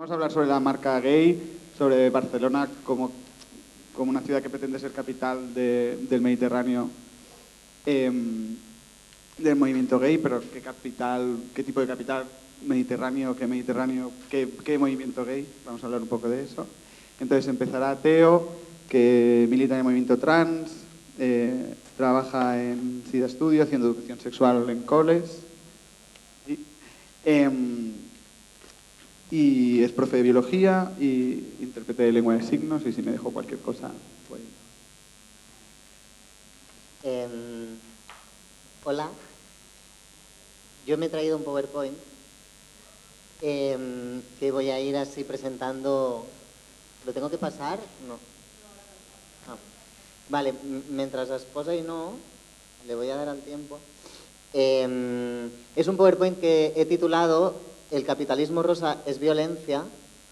Vamos a hablar sobre la marca gay, sobre Barcelona como una ciudad que pretende ser capital del Mediterráneo, del movimiento gay, pero qué tipo de capital mediterráneo, qué movimiento gay. Vamos a hablar un poco de eso. Entonces empezará Teo, que milita en el movimiento trans, trabaja en SIDA Studio haciendo educación sexual en coles. Y es profe de biología y intérprete de lengua de signos, y si me dejo cualquier cosa, pues... Hola, yo me he traído un PowerPoint que voy a ir así presentando. ¿Lo tengo que pasar? No. Ah. Vale, mientras es posa y no, le voy a dar al tiempo. Es un PowerPoint que he titulado "El capitalismo rosa es violencia",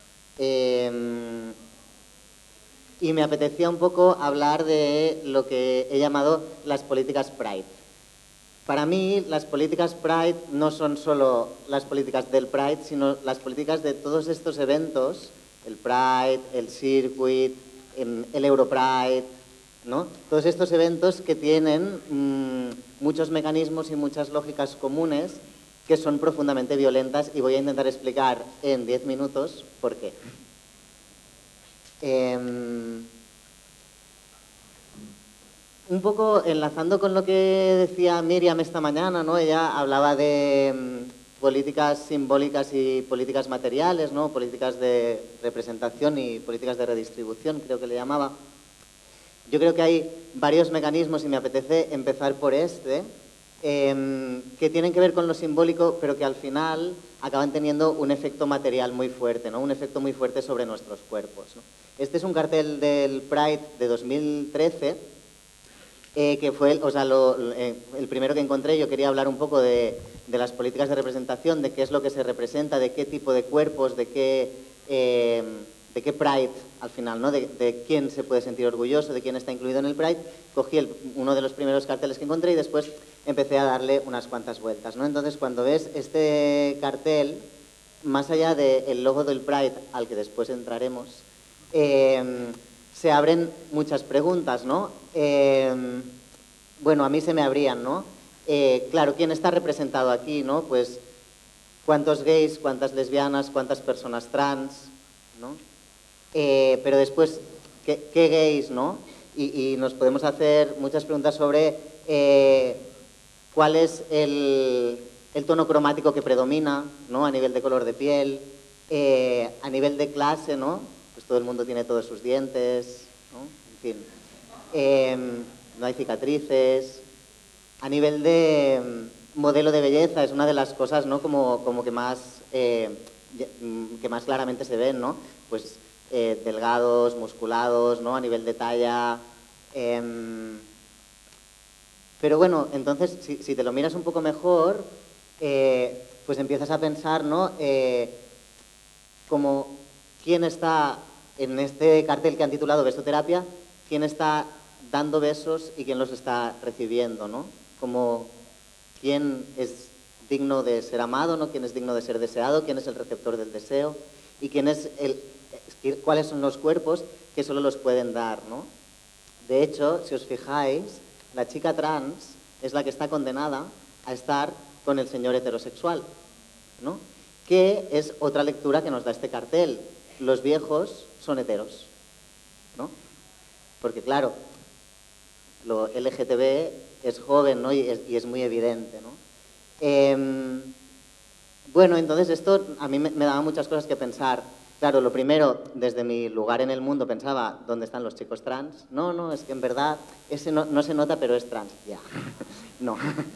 y me apetecía un poco hablar de lo que he llamado las políticas Pride. Para mí, las políticas Pride no son solo las políticas del Pride, sino las políticas de todos estos eventos, el Pride, el Circuit, el Europride, ¿no? Todos estos eventos que tienen muchos mecanismos y muchas lógicas comunes que son profundamente violentas, y voy a intentar explicar en 10 minutos por qué. Un poco enlazando con lo que decía Miriam esta mañana, ¿no? Ella hablaba de políticas simbólicas y políticas materiales, ¿no? Políticas de representación y políticas de redistribución, creo que le llamaba. Yo creo que hay varios mecanismos, y me apetece empezar por este, que tienen que ver con lo simbólico, pero que al final acaban teniendo un efecto material muy fuerte, ¿no? Un efecto muy fuerte sobre nuestros cuerpos, ¿no? Este es un cartel del Pride de 2013, que fue el primero que encontré. Yo quería hablar un poco de las políticas de representación, de qué es lo que se representa, de qué tipo de cuerpos, de qué Pride al final, ¿no? De quién se puede sentir orgulloso, de quién está incluido en el Pride. Cogí uno de los primeros carteles que encontré y después empecé a darle unas cuantas vueltas, ¿no? Entonces, cuando ves este cartel, más allá del logo del Pride, al que después entraremos, se abren muchas preguntas, ¿no? Bueno, a mí se me abrían, ¿no? Claro, ¿quién está representado aquí, no? Pues, ¿cuántos gays, cuántas lesbianas, cuántas personas trans, ¿no? Pero después, ¿qué gays, no? Y nos podemos hacer muchas preguntas sobre cuál es el tono cromático que predomina, ¿no? A nivel de color de piel, a nivel de clase, ¿no? Pues todo el mundo tiene todos sus dientes, ¿no? En fin, no hay cicatrices. A nivel de modelo de belleza, es una de las cosas, ¿no? Como que más claramente se ven, ¿no? Pues delgados, musculados, ¿no? A nivel de talla. Pero bueno, entonces, si te lo miras un poco mejor, pues empiezas a pensar, ¿no? Como quién está en este cartel que han titulado Besoterapia, quién está dando besos y quién los está recibiendo, ¿no? Como quién es digno de ser amado, ¿no? Quién es digno de ser deseado, quién es el receptor del deseo, y quién es cuáles son los cuerpos que solo los pueden dar, ¿no? De hecho, si os fijáis, la chica trans es la que está condenada a estar con el señor heterosexual, ¿no? Que es otra lectura que nos da este cartel. Los viejos son heteros, ¿no? Porque claro, lo LGTB es joven, ¿no? y es muy evidente, ¿no? Bueno, entonces esto a mí me daba muchas cosas que pensar. Claro, lo primero, desde mi lugar en el mundo pensaba, ¿dónde están los chicos trans? No, es que en verdad ese no se nota, pero es trans. Ya, no.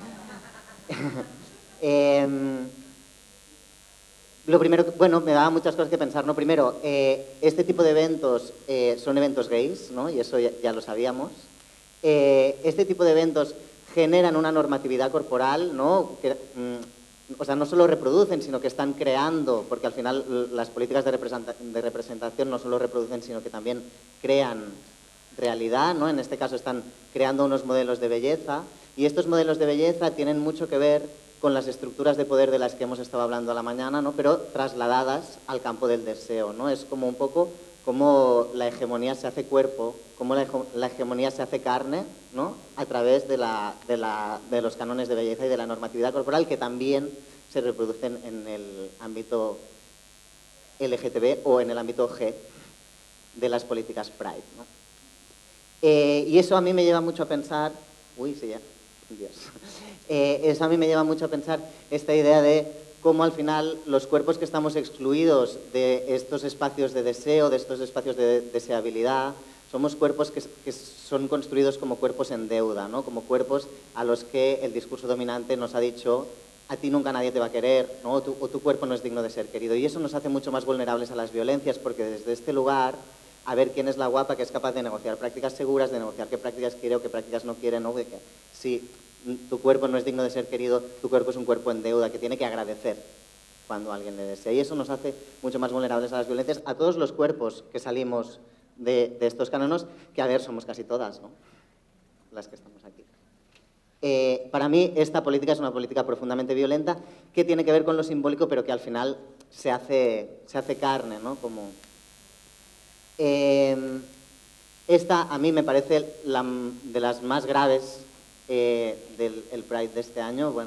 Lo primero, bueno, me daba muchas cosas que pensar, ¿no? Primero, este tipo de eventos son eventos gays, ¿no? Y eso ya lo sabíamos. Este tipo de eventos generan una normatividad corporal, ¿no? O sea, no solo reproducen, sino que están creando, porque al final las políticas de representación no solo reproducen, sino que también crean realidad, ¿no? En este caso están creando unos modelos de belleza, y estos modelos de belleza tienen mucho que ver con las estructuras de poder de las que hemos estado hablando a la mañana, ¿no? Pero trasladadas al campo del deseo, ¿no? Es como un poco cómo la hegemonía se hace cuerpo, cómo la hegemonía se hace carne, ¿no? A través de los cánones de belleza y de la normatividad corporal, que también se reproducen en el ámbito LGTB o en el ámbito G de las políticas Pride, ¿no? Y eso a mí me lleva mucho a pensar... Uy, sí, ya. Dios. Eso a mí me lleva mucho a pensar esta idea de cómo al final los cuerpos que estamos excluidos de estos espacios de deseo, de estos espacios de deseabilidad, somos cuerpos que son construidos como cuerpos en deuda, ¿no? Como cuerpos a los que el discurso dominante nos ha dicho: a ti nunca nadie te va a querer, ¿no? O tu cuerpo no es digno de ser querido. Y eso nos hace mucho más vulnerables a las violencias, porque desde este lugar, a ver quién es la guapa que es capaz de negociar prácticas seguras, de negociar qué prácticas quiere o qué prácticas no quiere, ¿no? Si tu cuerpo no es digno de ser querido, tu cuerpo es un cuerpo en deuda que tiene que agradecer cuando alguien le desea. Y eso nos hace mucho más vulnerables a las violencias, a todos los cuerpos que salimos de estos cánones, que a ver, somos casi todas, ¿no? Las que estamos aquí. Para mí esta política es una política profundamente violenta que tiene que ver con lo simbólico, pero que al final se hace carne, ¿no? Como, esta a mí me parece de las más graves del Pride de este año. Bueno,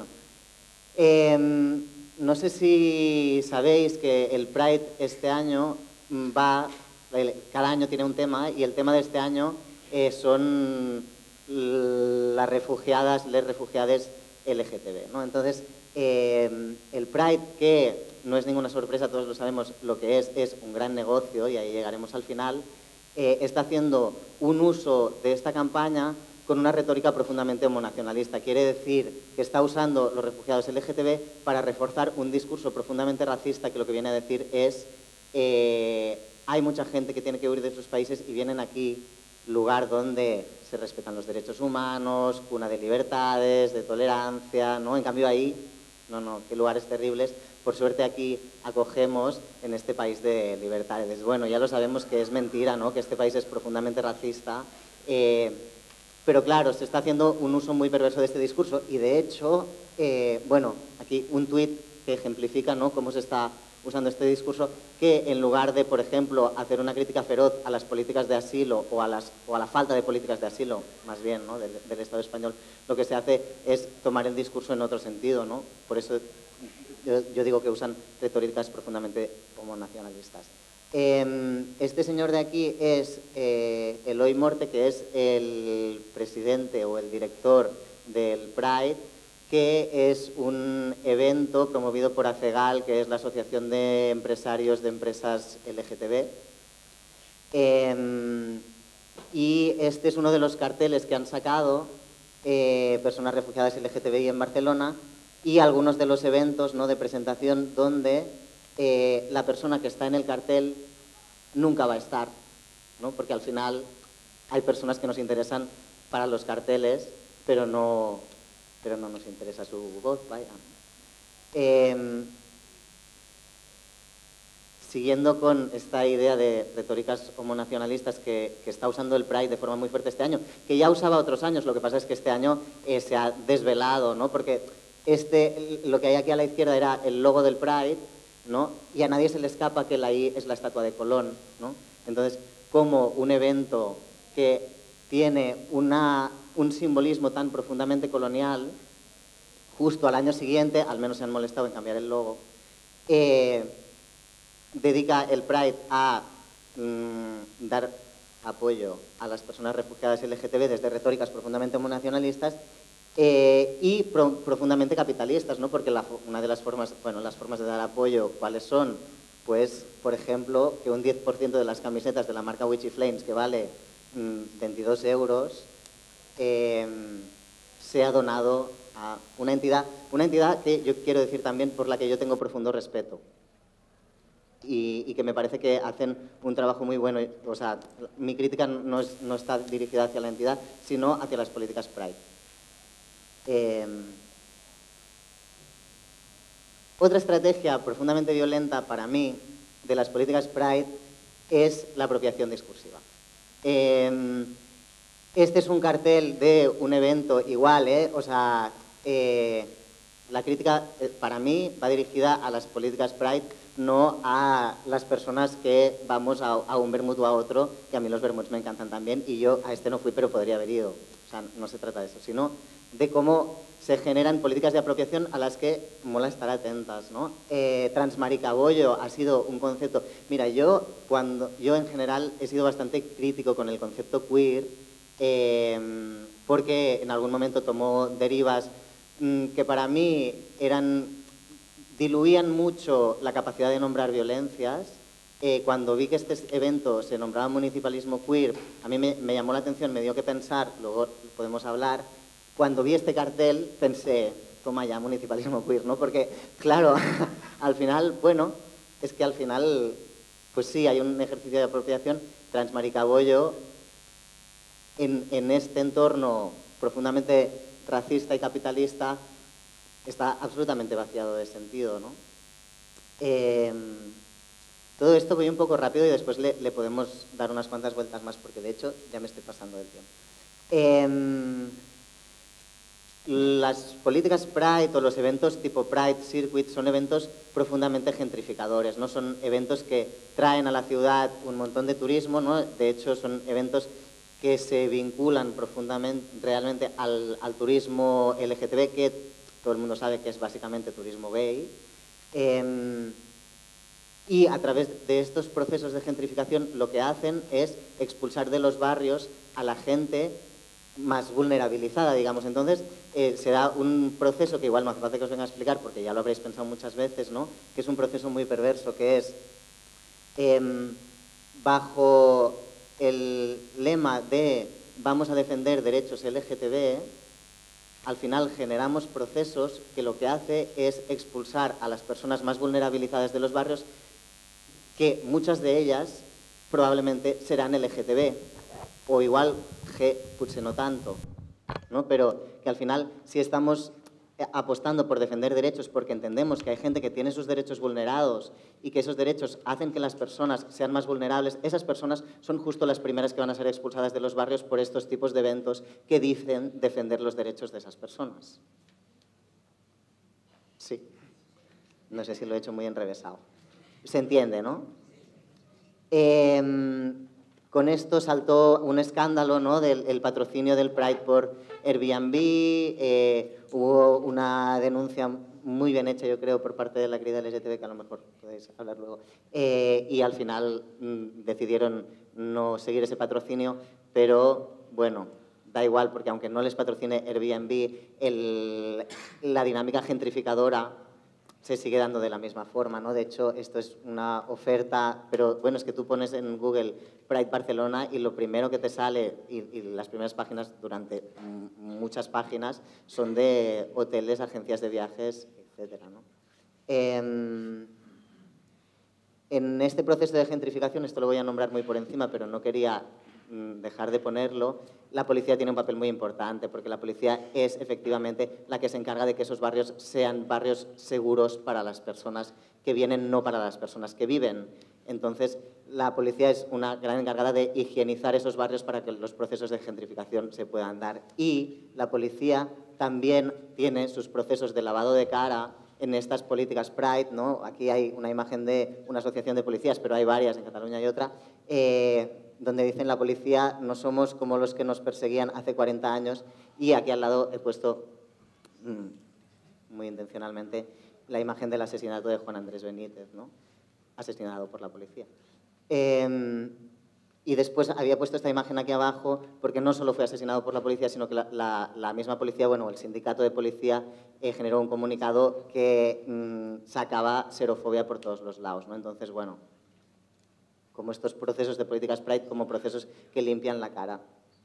no sé si sabéis que el Pride este año cada año tiene un tema, y el tema de este año son las refugiadas, les refugiades LGTB, ¿no? Entonces, el Pride, que no es ninguna sorpresa, todos lo sabemos lo que es un gran negocio, y ahí llegaremos al final, está haciendo un uso de esta campaña con una retórica profundamente homonacionalista. Quiere decir que está usando los refugiados LGTB para reforzar un discurso profundamente racista, que lo que viene a decir es: hay mucha gente que tiene que huir de sus países y vienen aquí, lugar donde se respetan los derechos humanos, cuna de libertades, de tolerancia, ¿no? En cambio ahí, no, qué lugares terribles. Por suerte aquí acogemos en este país de libertades. Bueno, ya lo sabemos que es mentira, ¿no? Que este país es profundamente racista, pero claro, se está haciendo un uso muy perverso de este discurso, y de hecho, bueno, aquí un tuit que ejemplifica, ¿no?, cómo se está usando este discurso, que en lugar de, por ejemplo, hacer una crítica feroz a las políticas de asilo o a la falta de políticas de asilo, más bien, ¿no?, del Estado español, lo que se hace es tomar el discurso en otro sentido, ¿no? Por eso yo digo que usan retóricas profundamente homonacionalistas. Este señor de aquí es Eloi Morte, que es el presidente o el director del Pride, que es un evento promovido por ACEGAL, que es la Asociación de Empresarios de Empresas LGTB. Y este es uno de los carteles que han sacado personas refugiadas LGTBI en Barcelona, y algunos de los eventos, ¿no?, de presentación donde la persona que está en el cartel nunca va a estar, ¿no? Porque al final hay personas que nos interesan para los carteles, pero no nos interesa su voz, vaya. Siguiendo con esta idea de retóricas homonacionalistas que está usando el Pride de forma muy fuerte este año, que ya usaba otros años, lo que pasa es que este año se ha desvelado, ¿no? Porque lo que hay aquí a la izquierda era el logo del Pride, ¿no? Y a nadie se le escapa que la I es la estatua de Colón, ¿no? Entonces, como un evento que tiene un simbolismo tan profundamente colonial, justo al año siguiente, al menos se han molestado en cambiar el logo, dedica el Pride a dar apoyo a las personas refugiadas LGTB desde retóricas profundamente homonacionalistas y profundamente capitalistas, ¿no? Porque una de las formas, las formas de dar apoyo, ¿cuáles son? Pues, por ejemplo, que un 10% de las camisetas de la marca Witchy Flames, que vale 22 euros, sea donado a una entidad que yo quiero decir también por la que yo tengo profundo respeto y que me parece que hacen un trabajo muy bueno. O sea, mi crítica no está dirigida hacia la entidad, sino hacia las políticas Pride. Otra estrategia profundamente violenta para mí de las políticas Pride es la apropiación discursiva. Este es un cartel de un evento igual, o sea, la crítica para mí va dirigida a las políticas Pride, no a las personas que vamos a un vermut o a otro, que a mí los vermuts me encantan también, y yo a este no fui, pero podría haber ido. O sea, no se trata de eso, sino de cómo se generan políticas de apropiación a las que mola estar atentas, ¿no? Transmaricabollo ha sido un concepto... Mira, yo en general he sido bastante crítico con el concepto queer, porque en algún momento tomó derivas que para mí diluían mucho la capacidad de nombrar violencias. Cuando vi que este evento se nombraba municipalismo queer, a mí me llamó la atención, me dio que pensar, luego podemos hablar. Cuando vi este cartel pensé, toma ya, municipalismo queer, ¿no? Porque, claro, al final, bueno, es que al final, pues sí, hay un ejercicio de apropiación. Transmaricabollo, en este entorno profundamente racista y capitalista, está absolutamente vaciado de sentido, ¿no? Todo esto voy un poco rápido y después le podemos dar unas cuantas vueltas más, porque de hecho ya me estoy pasando del tiempo. Las políticas Pride o los eventos tipo Pride Circuit son eventos profundamente gentrificadores, ¿no? Son eventos que traen a la ciudad un montón de turismo, ¿no? De hecho, son eventos que se vinculan profundamente, realmente, al turismo LGTB, que todo el mundo sabe que es básicamente turismo gay. Y a través de estos procesos de gentrificación lo que hacen es expulsar de los barrios a la gente más vulnerabilizada, digamos. Entonces, se da un proceso que igual no hace falta que os venga a explicar, porque ya lo habréis pensado muchas veces, ¿no? Que es un proceso muy perverso, que es bajo el lema de vamos a defender derechos LGTB, al final generamos procesos que lo que hace es expulsar a las personas más vulnerabilizadas de los barrios, que muchas de ellas probablemente serán LGTB, o igual G, potser no tanto, ¿no? Pero que al final, si estamos apostando por defender derechos porque entendemos que hay gente que tiene sus derechos vulnerados y que esos derechos hacen que las personas sean más vulnerables, esas personas son justo las primeras que van a ser expulsadas de los barrios por estos tipos de eventos que dicen defender los derechos de esas personas. Sí. No sé si lo he hecho muy enrevesado. Se entiende, ¿no? Con esto saltó un escándalo, ¿no? Del patrocinio del Pride por Airbnb. Hubo una denuncia muy bien hecha, yo creo, por parte de la querida LGTB, que a lo mejor podéis hablar luego. Y al final decidieron no seguir ese patrocinio, pero bueno, da igual, porque aunque no les patrocine Airbnb, la dinámica gentrificadora se sigue dando de la misma forma, ¿no? De hecho, esto es una oferta, pero bueno, es que tú pones en Google Pride Barcelona y lo primero que te sale, y las primeras páginas durante muchas páginas, son de hoteles, agencias de viajes, etcétera, ¿no? En este proceso de gentrificación, esto lo voy a nombrar muy por encima, pero no quería dejar de ponerlo, la policía tiene un papel muy importante, porque la policía es efectivamente la que se encarga de que esos barrios sean barrios seguros para las personas que vienen, no para las personas que viven. Entonces, la policía es una gran encargada de higienizar esos barrios para que los procesos de gentrificación se puedan dar. Y la policía también tiene sus procesos de lavado de cara en estas políticas Pride, ¿no? Aquí hay una imagen de una asociación de policías, pero hay varias, en Cataluña hay otra, donde dicen la policía no somos como los que nos perseguían hace 40 años, y aquí al lado he puesto, muy intencionalmente, la imagen del asesinato de Juan Andrés Benítez, ¿no? Asesinado por la policía. Y después había puesto esta imagen aquí abajo porque no solo fue asesinado por la policía, sino que la misma policía, bueno, el sindicato de policía generó un comunicado que sacaba xerofobia por todos los lados, ¿no? Entonces, bueno, como estos procesos de políticas Pride como procesos que limpian la cara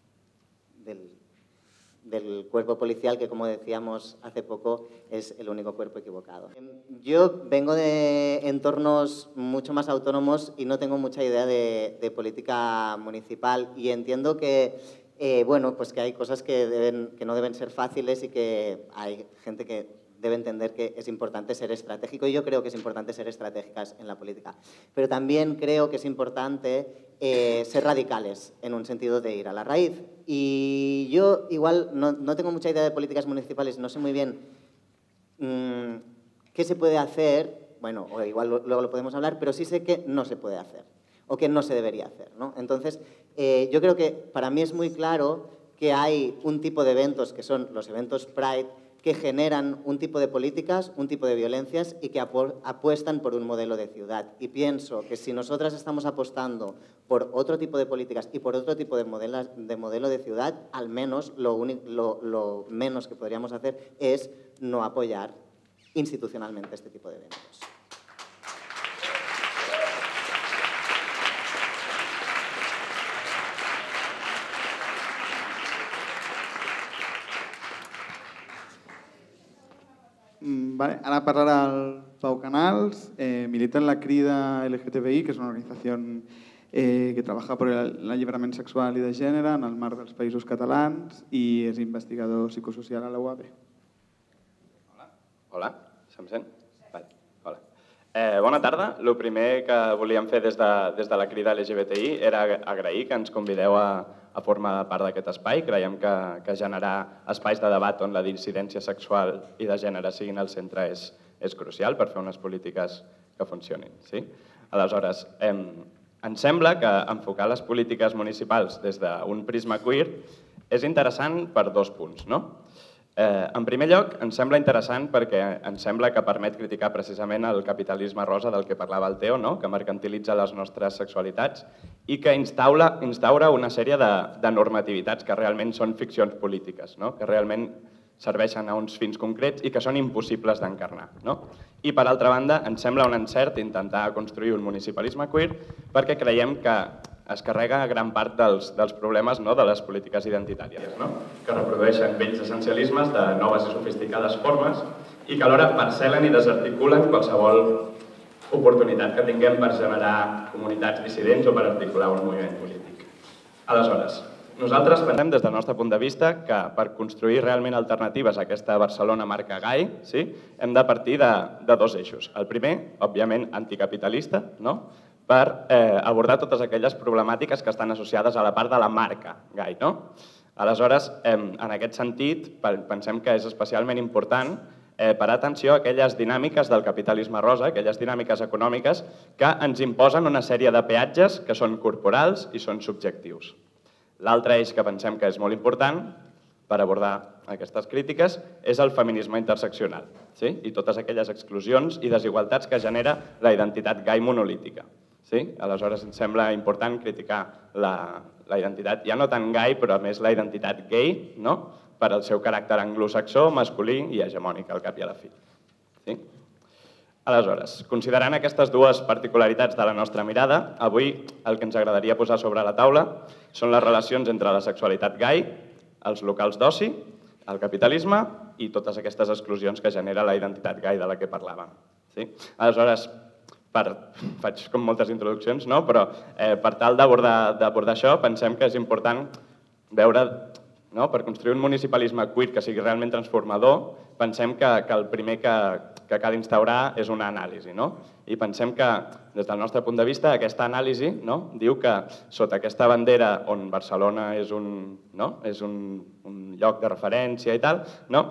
del cuerpo policial, que, como decíamos hace poco, es el único cuerpo equivocado. Yo vengo de entornos mucho más autónomos y no tengo mucha idea de política municipal, y entiendo que, bueno, pues que hay cosas que no deben ser fáciles y que hay gente que debe entender que es importante ser estratégico, y yo creo que es importante ser estratégicas en la política. Pero también creo que es importante ser radicales en un sentido de ir a la raíz. Y yo igual no tengo mucha idea de políticas municipales, no sé muy bien ¿qué se puede hacer? Bueno, o igual luego lo podemos hablar, pero sí sé que no se puede hacer o que no se debería hacer, ¿no? Entonces, yo creo que para mí es muy claro que hay un tipo de eventos que son los eventos Pride que generan un tipo de políticas, un tipo de violencias y que apuestan por un modelo de ciudad. Y pienso que si nosotras estamos apostando por otro tipo de políticas y por otro tipo de modelo de ciudad, al menos lo menos que podríamos hacer es no apoyar institucionalmente este tipo de eventos. Vale, ara parlarà el Pau Canals, milita en la Crida LGTBI, que és una organització que treballa per l'alliberament sexual i de gènere en el marc dels Països Catalans i és investigador psicosocial a la UAB. Hola, se'm sent? Vale. Hola. Bona tarda. El primer que volíem fer des de la Crida LGBTI era agrair que ens convideu a formar part d'aquest espai. Creiem que generar espais de debat on la dissidència sexual i de gènere siguin al centre és crucial per fer unes polítiques que funcionin. Aleshores, ens sembla que enfocar les polítiques municipals des d'un prisma queer és interessant per dos punts. En primer lloc, ens sembla interessant perquè ens sembla que permet criticar precisament el capitalisme rosa del que parlava el Teo, que mercantilitza les nostres sexualitats i que instaura una sèrie de normativitats que realment són ficcions polítiques, que realment serveixen a uns fins concrets i que són impossibles d'encarnar. I, per altra banda, ens sembla un encert intentar construir un municipalisme queer perquè creiem que es carrega gran part dels problemes de les polítiques identitàries, que reprodueixen vells essencialismes de noves i sofisticades formes i que alhora parcel·len i desarticulen qualsevol oportunitat que tinguem per generar comunitats dissidents o per articular un moviment polític. Aleshores, nosaltres pensem des del nostre punt de vista que per construir realment alternatives a aquesta Barcelona marca gai hem de partir de dos eixos. El primer, òbviament, anticapitalista, per abordar totes aquelles problemàtiques que estan associades a la part de la marca gai. Aleshores, en aquest sentit, pensem que és especialment important parar atenció a aquelles dinàmiques del capitalisme rosa, aquelles dinàmiques econòmiques que ens imposen una sèrie de peatges que són corporals i són subjectius. L'altre eix que pensem que és molt important per abordar aquestes crítiques és el feminisme interseccional i totes aquelles exclusions i desigualtats que genera la identitat gai monolítica. Aleshores, ens sembla important criticar la identitat, ja no tant gai, però a més la identitat gay, per al seu caràcter anglosaxó, masculí i hegemònic, al cap i a la fi. Aleshores, considerant aquestes dues particularitats de la nostra mirada, avui el que ens agradaria posar sobre la taula són les relacions entre la sexualitat gai, els locals d'oci, el capitalisme i totes aquestes exclusions que genera la identitat gai de la que parlàvem. Aleshores, faig com moltes introduccions, però per tal d'abordar això pensem que és important veure, per construir un municipalisme queer que sigui realment transformador, pensem que el primer que cal instaurar és una anàlisi. I pensem que, des del nostre punt de vista, aquesta anàlisi diu que sota aquesta bandera on Barcelona és un lloc de referència i tal,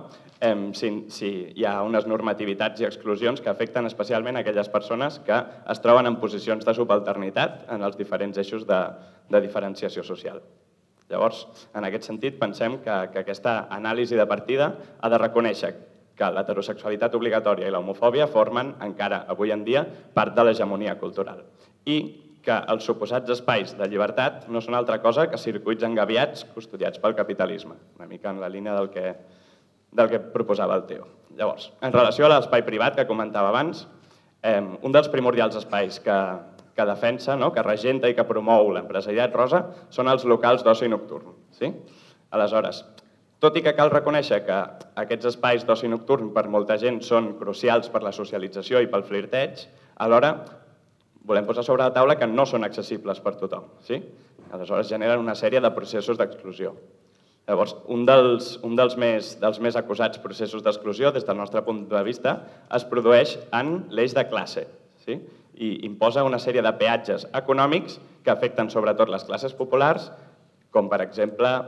si hi ha unes normativitats i exclusions que afecten especialment aquelles persones que es troben en posicions de subalternitat en els diferents eixos de diferenciació social. Llavors, en aquest sentit, pensem que aquesta anàlisi de partida ha de reconèixer que l'heterosexualitat obligatòria i l'homofòbia formen, encara avui en dia, part de l'hegemonia cultural i que els suposats espais de llibertat no són altra cosa que circuits engabiats custodiats pel capitalisme, una mica en la línia del que proposava el Teo. Llavors, en relació a l'espai privat que comentava abans, un dels primordials espais que defensa, que regenta i que promou l'empresariat rosa són els locals d'oci nocturn. Aleshores, tot i que cal reconèixer que aquests espais d'oci nocturn per molta gent són crucials per la socialització i pel flirteig, alhora volem posar sobre la taula que no són accessibles per tothom. Aleshores, generen una sèrie de processos d'exclusió. Llavors, un dels més acusats processos d'exclusió, des del nostre punt de vista, es produeix en l'eix de classe i imposa una sèrie de peatges econòmics que afecten sobretot les classes populars, com per exemple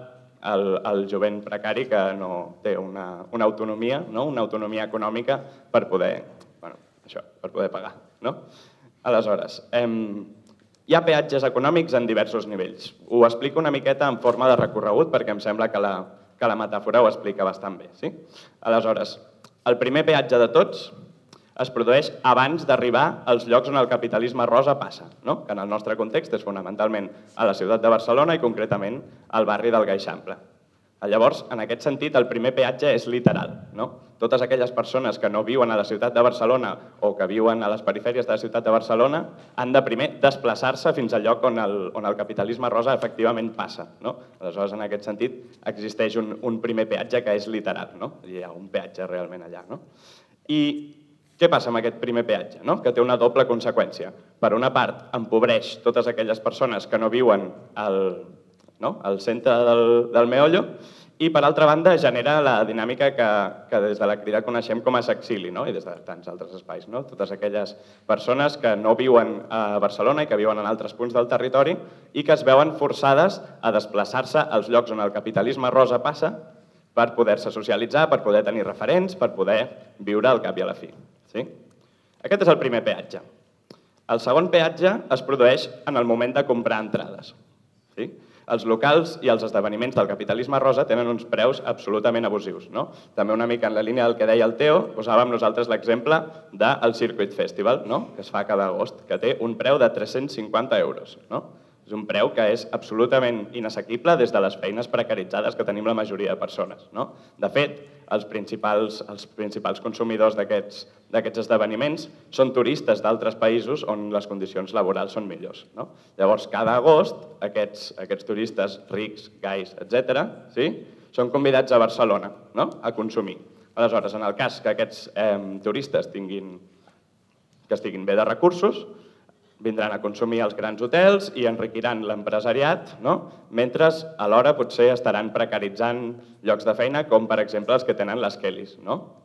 el jovent precari que no té una autonomia, una autonomia econòmica per poder pagar. Aleshores, hi ha peatges econòmics en diversos nivells. Ho explico una miqueta en forma de recorregut perquè em sembla que la metàfora ho explica bastant bé. Aleshores, el primer peatge de tots es produeix abans d'arribar als llocs on el capitalisme rosa passa, que en el nostre context és fonamentalment a la ciutat de Barcelona i concretament al barri del Gaixample. Llavors, en aquest sentit, el primer peatge és literal. Totes aquelles persones que no viuen a la ciutat de Barcelona o que viuen a les perifèries de la ciutat de Barcelona han de primer desplaçar-se fins al lloc on el capitalisme rosa efectivament passa. Aleshores, en aquest sentit, existeix un primer peatge que és literal. Hi ha un peatge realment allà. I què passa amb aquest primer peatge? Que té una doble conseqüència. Per una part, empobreix totes aquelles persones que no viuen al centre del meollo i, per altra banda, genera la dinàmica que des de la Crida coneixem com a sexili i des de tants altres espais. Totes aquelles persones que no viuen a Barcelona i que viuen en altres punts del territori i que es veuen forçades a desplaçar-se als llocs on el capitalisme rosa passa per poder-se socialitzar, per poder tenir referents, per poder viure al cap i a la fi. Aquest és el primer peatge. El segon peatge es produeix en el moment de comprar entrades. Els locals i els esdeveniments del capitalisme rosa tenen uns preus absolutament abusius. També una mica en la línia del que deia el Teo, posàvem nosaltres l'exemple del Circuit Festival, que es fa cada agost, que té un preu de 350 euros. És un preu que és absolutament inassequible des de les feines precaritzades que tenim la majoria de persones. De fet, els principals consumidors d'aquests esdeveniments són turistes d'altres països on les condicions laborals són millors. Llavors, cada agost, aquests turistes rics, gais, etc., són convidats a Barcelona a consumir. Aleshores, en el cas que aquests turistes estiguin bé de recursos, vindran a consumir als grans hotels i enriquiran l'empresariat, mentre alhora potser estaran precaritzant llocs de feina com, per exemple, els que tenen les Kellys.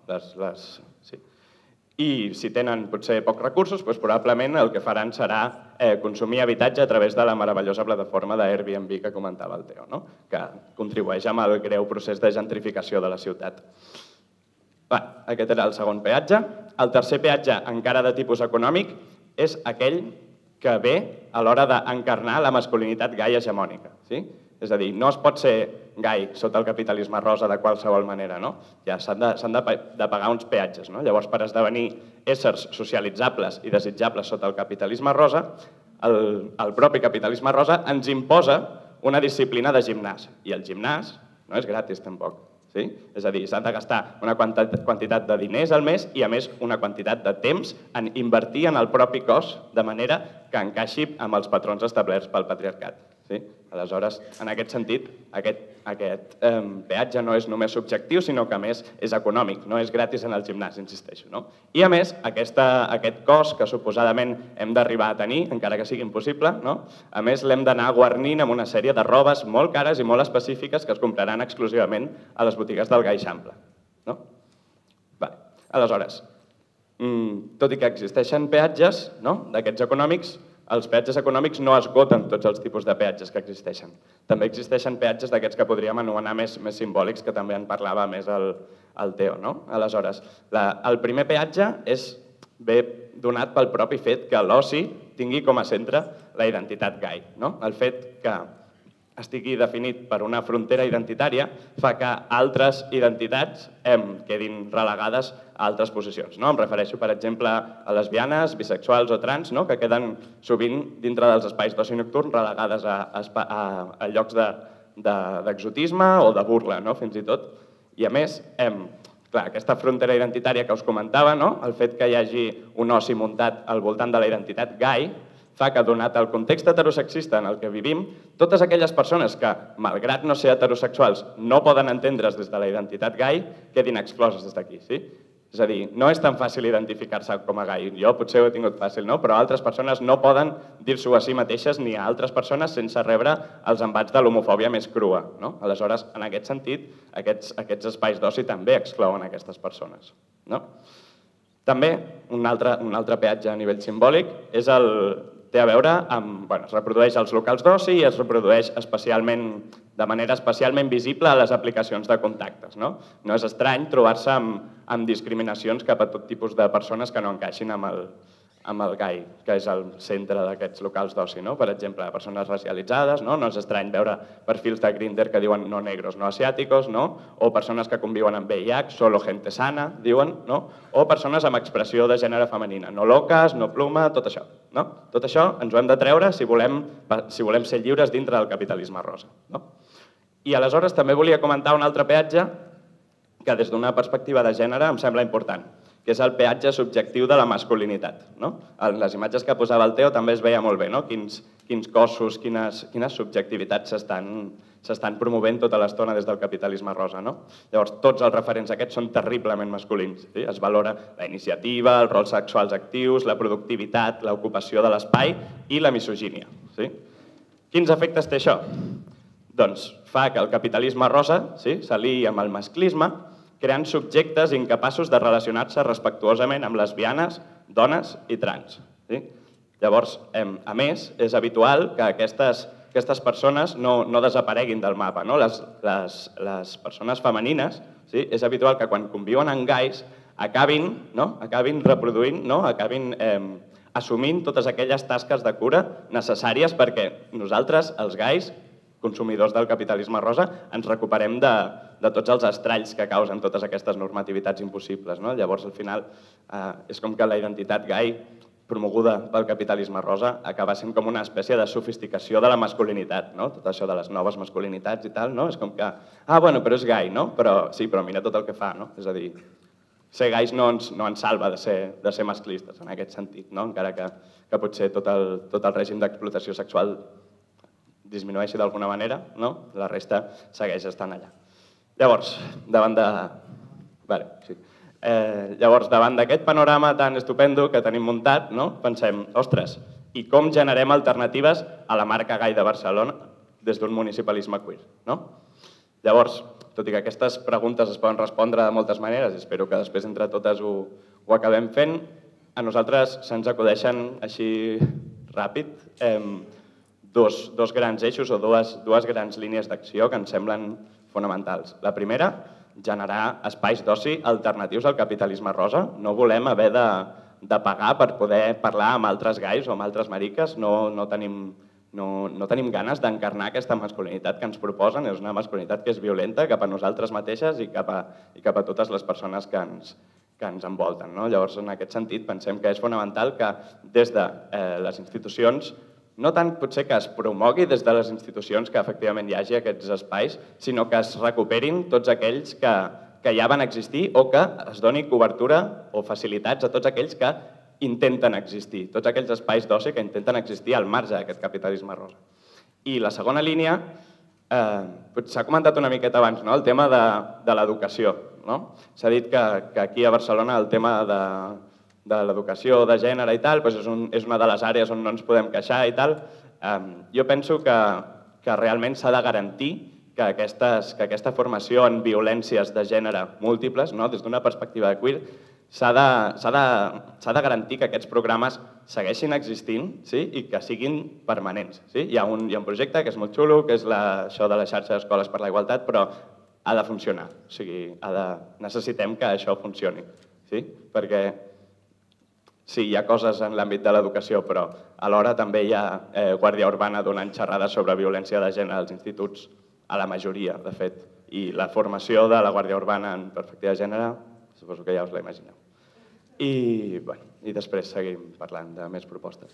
I si tenen potser pocs recursos, probablement el que faran serà consumir habitatge a través de la meravellosa plataforma d'Airbnb que comentava el Teo, que contribueix amb el greu procés de gentrificació de la ciutat. Aquest era el segon peatge. El tercer peatge, encara de tipus econòmic, és aquell que ve a l'hora d'encarnar la masculinitat gai hegemònica. És a dir, no es pot ser gai sota el capitalisme rosa de qualsevol manera. Ja s'han de pagar uns peatges. Llavors, per esdevenir éssers socialitzables i desitjables sota el capitalisme rosa, el propi capitalisme rosa ens imposa una disciplina de gimnàs. I el gimnàs no és gratis, tampoc. És a dir, s'ha de gastar una quantitat de diners al mes i, a més, una quantitat de temps en invertir en el propi cos de manera que encaixi amb els patrons establerts pel patriarcat. Aleshores, en aquest sentit, aquest peatge no és només subjectiu, sinó que, a més, és econòmic, no és gratis en el gimnàs, insisteixo. I, a més, aquest cos que suposadament hem d'arribar a tenir, encara que sigui impossible, a més, l'hem d'anar guarnint amb una sèrie de robes molt cares i molt específiques que es compraran exclusivament a les botigues del Gaixample. Aleshores, tot i que existeixen peatges d'aquests econòmics, els peatges econòmics no esgoten tots els tipus de peatges que existeixen. També existeixen peatges d'aquests que podríem anomenar més simbòlics, que també en parlava més el Teo. Aleshores, el primer peatge ve donat pel propi fet que l'oci tingui com a centre la identitat gai. El fet que estigui definit per una frontera identitària fa que altres identitats quedin relegades a altres posicions. Em refereixo, per exemple, a lesbianes, bisexuals o trans, que queden sovint dintre dels espais d'oci nocturn relegades a llocs d'exotisme o de burla, fins i tot. I a més, aquesta frontera identitària que us comentava, el fet que hi hagi un oci muntat al voltant de la identitat gai, fa que, donat el context heterosexista en el que vivim, totes aquelles persones que, malgrat no ser heterosexuals, no poden entendre's des de la identitat gai, quedin excloses des d'aquí. És a dir, no és tan fàcil identificar-se com a gai. Jo potser ho he tingut fàcil, però altres persones no poden dir-s'ho a si mateixes ni a altres persones sense rebre els embats de l'homofòbia més crua. Aleshores, en aquest sentit, aquests espais d'oci també exclouen aquestes persones. També, un altre peatge a nivell simbòlic és té a veure amb... Es reprodueix als locals d'oci i es reprodueix de manera especialment visible a les aplicacions de contactes. No és estrany trobar-se amb discriminacions cap a tot tipus de persones que no encaixin amb el gai, que és el centre d'aquests locals d'oci. Per exemple, persones racialitzades, no és estrany veure perfils de Grindr que diuen no negros, no asiàticos, o persones que conviuen amb VIH, solo gente sana, diuen, o persones amb expressió de gènere femenina, no loques, no pluma, tot això. Tot això ens ho hem de treure si volem ser lliures dintre del capitalisme rosa. I aleshores també volia comentar un altre peatge que des d'una perspectiva de gènere em sembla important, que és el peatge subjectiu de la masculinitat. En les imatges que posava el Teo també es veia molt bé quins cossos, quines subjectivitats s'estan promovent tota l'estona des del capitalisme rosa. Llavors, tots els referents aquests són terriblement masculins. Es valora la iniciativa, els rols sexuals actius, la productivitat, l'ocupació de l'espai i la misogínia. Quins efectes té això? Doncs fa que el capitalisme rosa s'aliï amb el masclisme, creant subjectes incapaços de relacionar-se respectuosament amb lesbianes, dones i trans. Llavors, a més, és habitual que aquestes persones no desapareguin del mapa. Les persones femenines, és habitual que quan conviuen amb gais acabin reproduint, acabin assumint totes aquelles tasques de cura necessàries perquè nosaltres, els gais, consumidors del capitalisme rosa, ens recuperem de tots els estralls que causen totes aquestes normativitats impossibles. Llavors, al final, és com que la identitat gai promoguda pel capitalisme rosa acaba sent com una espècie de sofisticació de la masculinitat, tot això de les noves masculinitats i tal, és com que, però és gai, sí, però mira tot el que fa, és a dir, ser gais no ens salva de ser masclistes, en aquest sentit, encara que potser tot el règim d'explotació sexual disminueixi d'alguna manera, la resta segueix estant allà. Llavors, davant d'aquest panorama tan estupendo que tenim muntat, pensem, ostres, i com generem alternatives a la marca gai de Barcelona des d'un municipalisme queer? Llavors, tot i que aquestes preguntes es poden respondre de moltes maneres, i espero que després entre totes ho acabem fent, a nosaltres se'ns acudeixen així ràpid dos grans eixos o dues grans línies d'acció que ens semblen fonamentals. La primera, generar espais d'oci alternatius al capitalisme rosa. No volem haver de pagar per poder parlar amb altres gais o amb altres mariques. No tenim ganes d'encarnar aquesta masculinitat que ens proposen. És una masculinitat que és violenta cap a nosaltres mateixes i cap a totes les persones que ens envolten. Llavors, en aquest sentit, pensem que és fonamental que des de les institucions, no tant potser que es promogui des de les institucions que efectivament hi hagi aquests espais, sinó que es recuperin tots aquells que ja van existir o que es doni cobertura o facilitats a tots aquells que intenten existir, tots aquells espais d'oci que intenten existir al marge d'aquest capitalisme rosa. I la segona línia, s'ha comentat una miqueta abans, el tema de l'educació. S'ha dit que aquí a Barcelona el tema de l'educació, de gènere i tal, és una de les àrees on no ens podem queixar i tal. Jo penso que realment s'ha de garantir que aquesta formació en violències de gènere múltiples, des d'una perspectiva de queer, s'ha de garantir que aquests programes segueixin existint i que siguin permanents. Hi ha un projecte que és molt xulo, que és això de la xarxa d'escoles per la igualtat, però ha de funcionar. Necessitem que això funcioni. Perquè sí, hi ha coses en l'àmbit de l'educació, però alhora també hi ha Guàrdia Urbana donant xerrades sobre violència de gènere als instituts, a la majoria, de fet. I la formació de la Guàrdia Urbana en perspectiva de gènere, suposo que ja us la imagineu. I després seguim parlant de més propostes.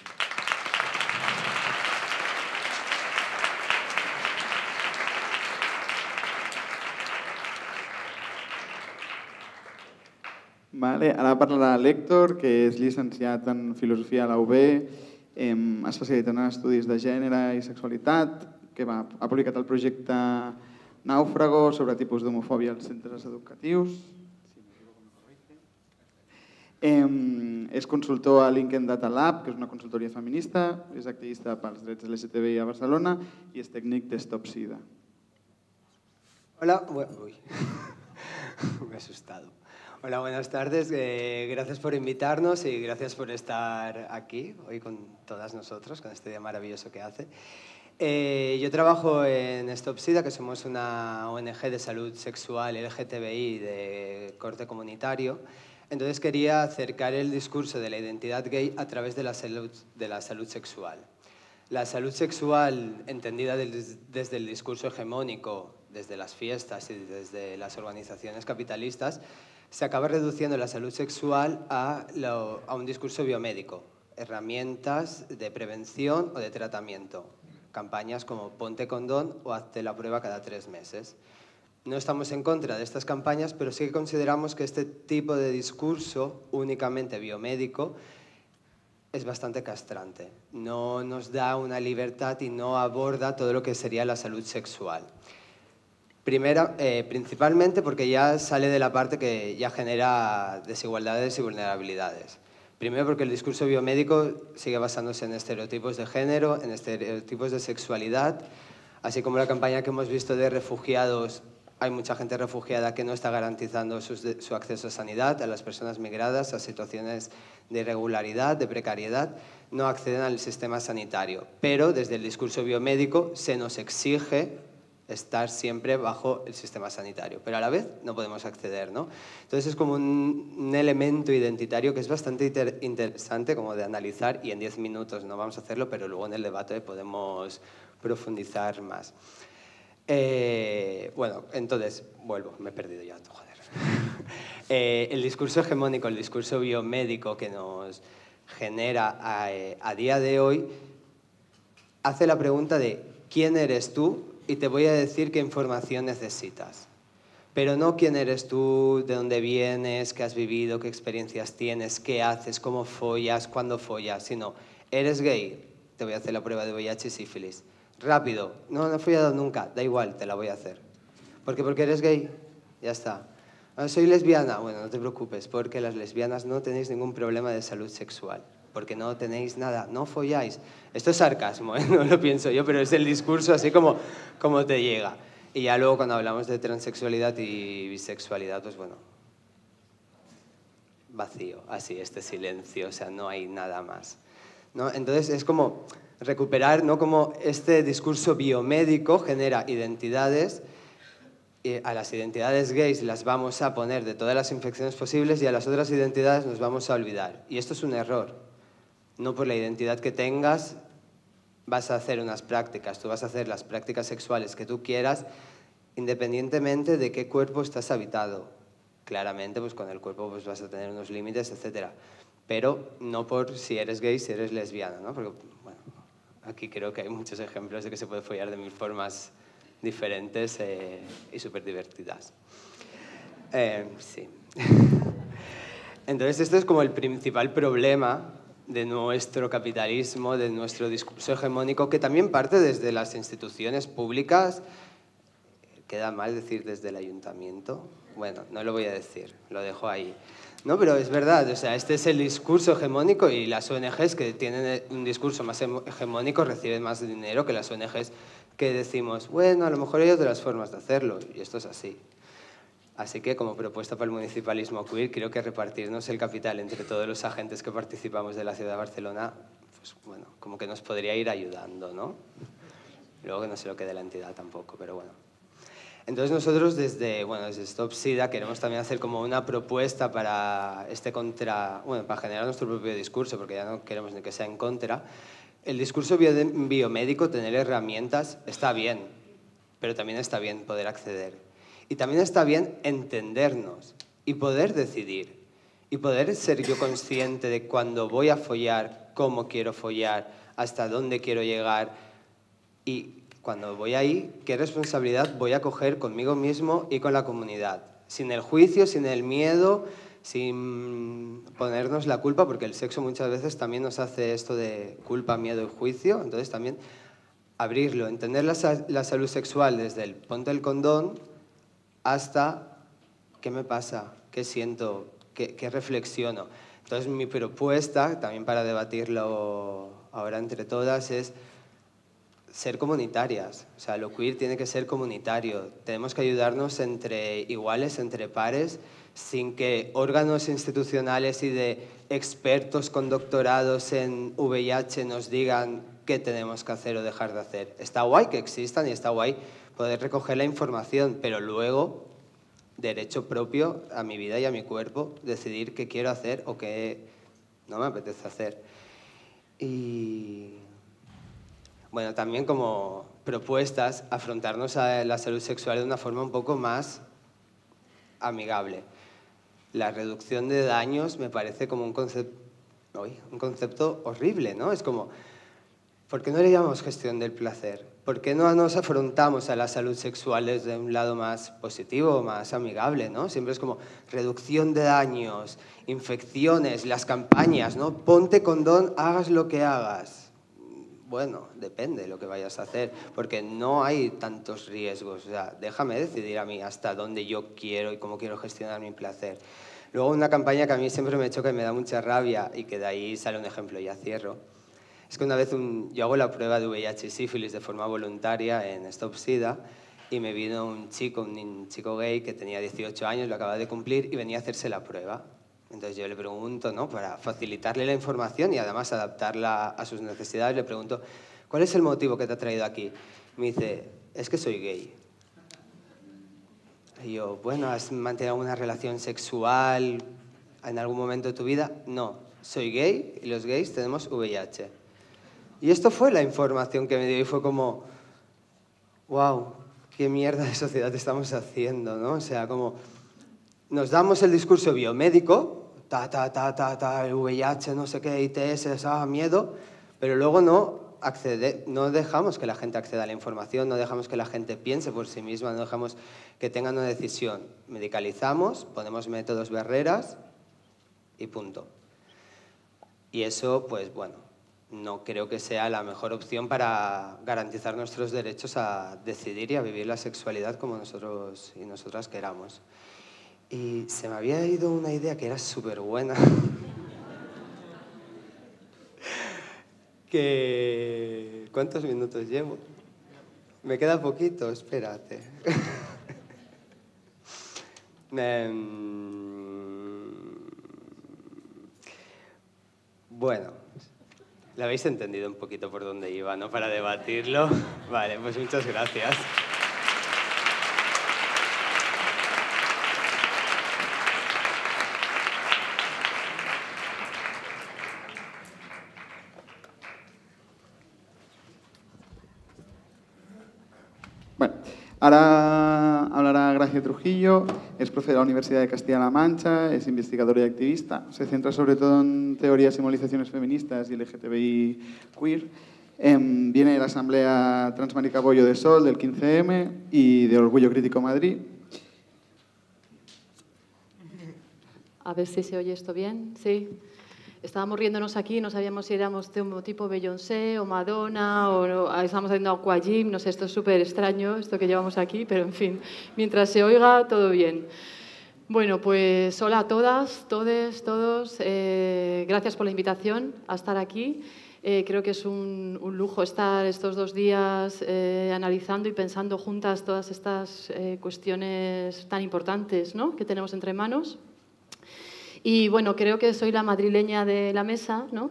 Ara parlarà l'Héctor, que és llicenciat en Filosofia a la UB, especialitat en estudis de gènere i sexualitat, que ha publicat el projecte Nàufrago sobre tipus d'homofòbia als centres educatius. És consultor a LinkedIn Data Lab, que és una consultoria feminista, és activista pels drets LGTBI a Barcelona i és tècnic de Stop Sida. Hola, uy, me he asustado. Hola, buenas tardes. Gracias por invitarnos y gracias por estar aquí hoy con todas nosotros, con este día maravilloso que hace. Yo trabajo en Stop SIDA, que somos una ONG de salud sexual LGTBI de corte comunitario. Entonces quería acercar el discurso de la identidad gay a través de la salud sexual. La salud sexual, entendida desde el discurso hegemónico, desde las fiestas y desde las organizaciones capitalistas, se acaba reduciendo la salud sexual a un discurso biomédico, herramientas de prevención o de tratamiento, campañas como ponte condón o hazte la prueba cada 3 meses. No estamos en contra de estas campañas, pero sí que consideramos que este tipo de discurso únicamente biomédico es bastante castrante. No nos da una libertad y no aborda todo lo que sería la salud sexual. Principalmente porque ya sale de la parte que ya genera desigualdades y vulnerabilidades. Primero porque el discurso biomédico sigue basándose en estereotipos de género, en estereotipos de sexualidad, así como la campaña que hemos visto de refugiados. Hay mucha gente refugiada que no está garantizando su acceso a sanidad, a las personas migradas, a situaciones de irregularidad, de precariedad, no acceden al sistema sanitario. Pero desde el discurso biomédico se nos exige estar siempre bajo el sistema sanitario, pero a la vez no podemos acceder, ¿no? Entonces es como un elemento identitario que es bastante interesante como de analizar, y en 10 minutos no vamos a hacerlo, pero luego en el debate podemos profundizar más. Bueno, entonces, vuelvo, me he perdido ya, joder. El discurso hegemónico, el discurso biomédico que nos genera a día de hoy hace la pregunta de ¿quién eres tú? Y te voy a decir qué información necesitas. Pero no quién eres tú, de dónde vienes, qué has vivido, qué experiencias tienes, qué haces, cómo follas, cuándo follas, sino, ¿eres gay? Te voy a hacer la prueba de VIH y sífilis. Rápido, no he follado nunca, da igual, te la voy a hacer. ¿Por qué? Porque eres gay, ya está. ¿Soy lesbiana? Bueno, no te preocupes, porque las lesbianas no tenéis ningún problema de salud sexual, porque no tenéis nada, no folláis. Esto es sarcasmo, ¿eh? No lo pienso yo, pero es el discurso así como te llega. Y ya luego cuando hablamos de transexualidad y bisexualidad, pues bueno, vacío, así, este silencio, o sea, no hay nada más, ¿no? Entonces es como recuperar, ¿no? Como este discurso biomédico genera identidades. A las identidades gays las vamos a poner de todas las infecciones posibles y a las otras identidades nos vamos a olvidar. Y esto es un error. No por la identidad que tengas vas a hacer unas prácticas. Tú vas a hacer las prácticas sexuales que tú quieras independientemente de qué cuerpo estás habitado. Claramente, pues con el cuerpo pues vas a tener unos límites, etc. Pero no por si eres gay, si eres lesbiana, ¿no? Porque, bueno, aquí creo que hay muchos ejemplos de que se puede follar de 1000 formas diferentes y súper divertidas. Sí. Entonces, esto es como el principal problema de nuestro capitalismo, de nuestro discurso hegemónico, que también parte desde las instituciones públicas. Queda mal decir desde el ayuntamiento. Bueno, no lo voy a decir, lo dejo ahí. No, pero es verdad, o sea, este es el discurso hegemónico y las ONGs que tienen un discurso más hegemónico reciben más dinero que las ONGs que decimos, bueno, a lo mejor hay otras formas de hacerlo, y esto es así. Así que, como propuesta para el municipalismo queer, creo que repartirnos el capital entre todos los agentes que participamos de la ciudad de Barcelona, pues bueno, como que nos podría ir ayudando, ¿no? Luego que no se lo quede la entidad tampoco, pero bueno. Entonces nosotros desde Stop SIDA queremos también hacer como una propuesta para para generar nuestro propio discurso, porque ya no queremos ni que sea en contra. El discurso biomédico, tener herramientas, está bien, pero también está bien poder acceder. Y también está bien entendernos y poder decidir. Y poder ser yo consciente de cuándo voy a follar, cómo quiero follar, hasta dónde quiero llegar. Y cuando voy ahí, qué responsabilidad voy a coger conmigo mismo y con la comunidad. Sin el juicio, sin el miedo, sin ponernos la culpa, porque el sexo muchas veces también nos hace esto de culpa, miedo y juicio. Entonces también abrirlo, entender la salud sexual desde el ponte el condón hasta qué me pasa, qué siento, qué reflexiono. Entonces mi propuesta, también para debatirlo ahora entre todas, es ser comunitarias. O sea, lo queer tiene que ser comunitario. Tenemos que ayudarnos entre iguales, entre pares, sin que órganos institucionales y de expertos con doctorados en VIH nos digan qué tenemos que hacer o dejar de hacer. Está guay que existan y está guay poder recoger la información, pero luego, derecho propio a mi vida y a mi cuerpo, decidir qué quiero hacer o qué no me apetece hacer. Y bueno, también como propuestas, afrontarnos a la salud sexual de una forma un poco más amigable. La reducción de daños me parece como un concepto horrible, ¿no? Es como, ¿por qué no le llamamos gestión del placer? ¿Por qué no nos afrontamos a la salud sexual desde un lado más positivo, más amigable, ¿no? Siempre es como reducción de daños, infecciones, las campañas, ¿no? Ponte condón, hagas lo que hagas. Bueno, depende de lo que vayas a hacer, porque no hay tantos riesgos. O sea, déjame decidir a mí hasta dónde yo quiero y cómo quiero gestionar mi placer. Luego, una campaña que a mí siempre me choca y me da mucha rabia, y que de ahí sale un ejemplo, ya cierro, es que una vez yo hago la prueba de VIH y sífilis de forma voluntaria en Stop SIDA, y me vino un chico gay que tenía 18 años, lo acababa de cumplir, y venía a hacerse la prueba. Entonces yo le pregunto, ¿no?, para facilitarle la información y además adaptarla a sus necesidades, le pregunto, ¿cuál es el motivo que te ha traído aquí? Me dice, es que soy gay. Y yo, bueno, ¿has mantenido una relación sexual en algún momento de tu vida? No, soy gay y los gays tenemos VIH. Y esto fue la información que me dio y fue como, wow, qué mierda de sociedad estamos haciendo, ¿no? O sea, como nos damos el discurso biomédico, el VIH, no sé qué, ITS, miedo, pero luego no dejamos que la gente acceda a la información, no dejamos que la gente piense por sí misma, no dejamos que tengan una decisión. Medicalizamos, ponemos métodos barreras y punto. Y eso, pues bueno, no creo que sea la mejor opción para garantizar nuestros derechos a decidir y a vivir la sexualidad como nosotros y nosotras queramos. Y se me había ido una idea que era súper buena. ¿Cuántos minutos llevo? Me queda poquito, espérate. Bueno, lo habéis entendido un poquito por dónde iba, ¿no? Para debatirlo. Vale, pues muchas gracias. Bueno, ahora hablará Gracia Trujillo, es profe de la Universidad de Castilla-La Mancha, es investigadora y activista. Se centra sobre todo en teorías y movilizaciones feministas y LGTBI queer. Viene de la Asamblea Transmaricabollo de Sol del 15M y de Orgullo Crítico Madrid. A ver si se oye esto bien. Sí. Estábamos riéndonos aquí, no sabíamos si éramos tipo Beyoncé o Madonna o estábamos haciendo aquagym, no sé, esto es súper extraño, esto que llevamos aquí, pero en fin, mientras se oiga, todo bien. Bueno, pues hola a todas, todes, todos, gracias por la invitación a estar aquí. Creo que es un lujo estar estos 2 días analizando y pensando juntas todas estas cuestiones tan importantes, ¿no?, que tenemos entre manos. Y bueno, creo que soy la madrileña de la mesa, ¿no?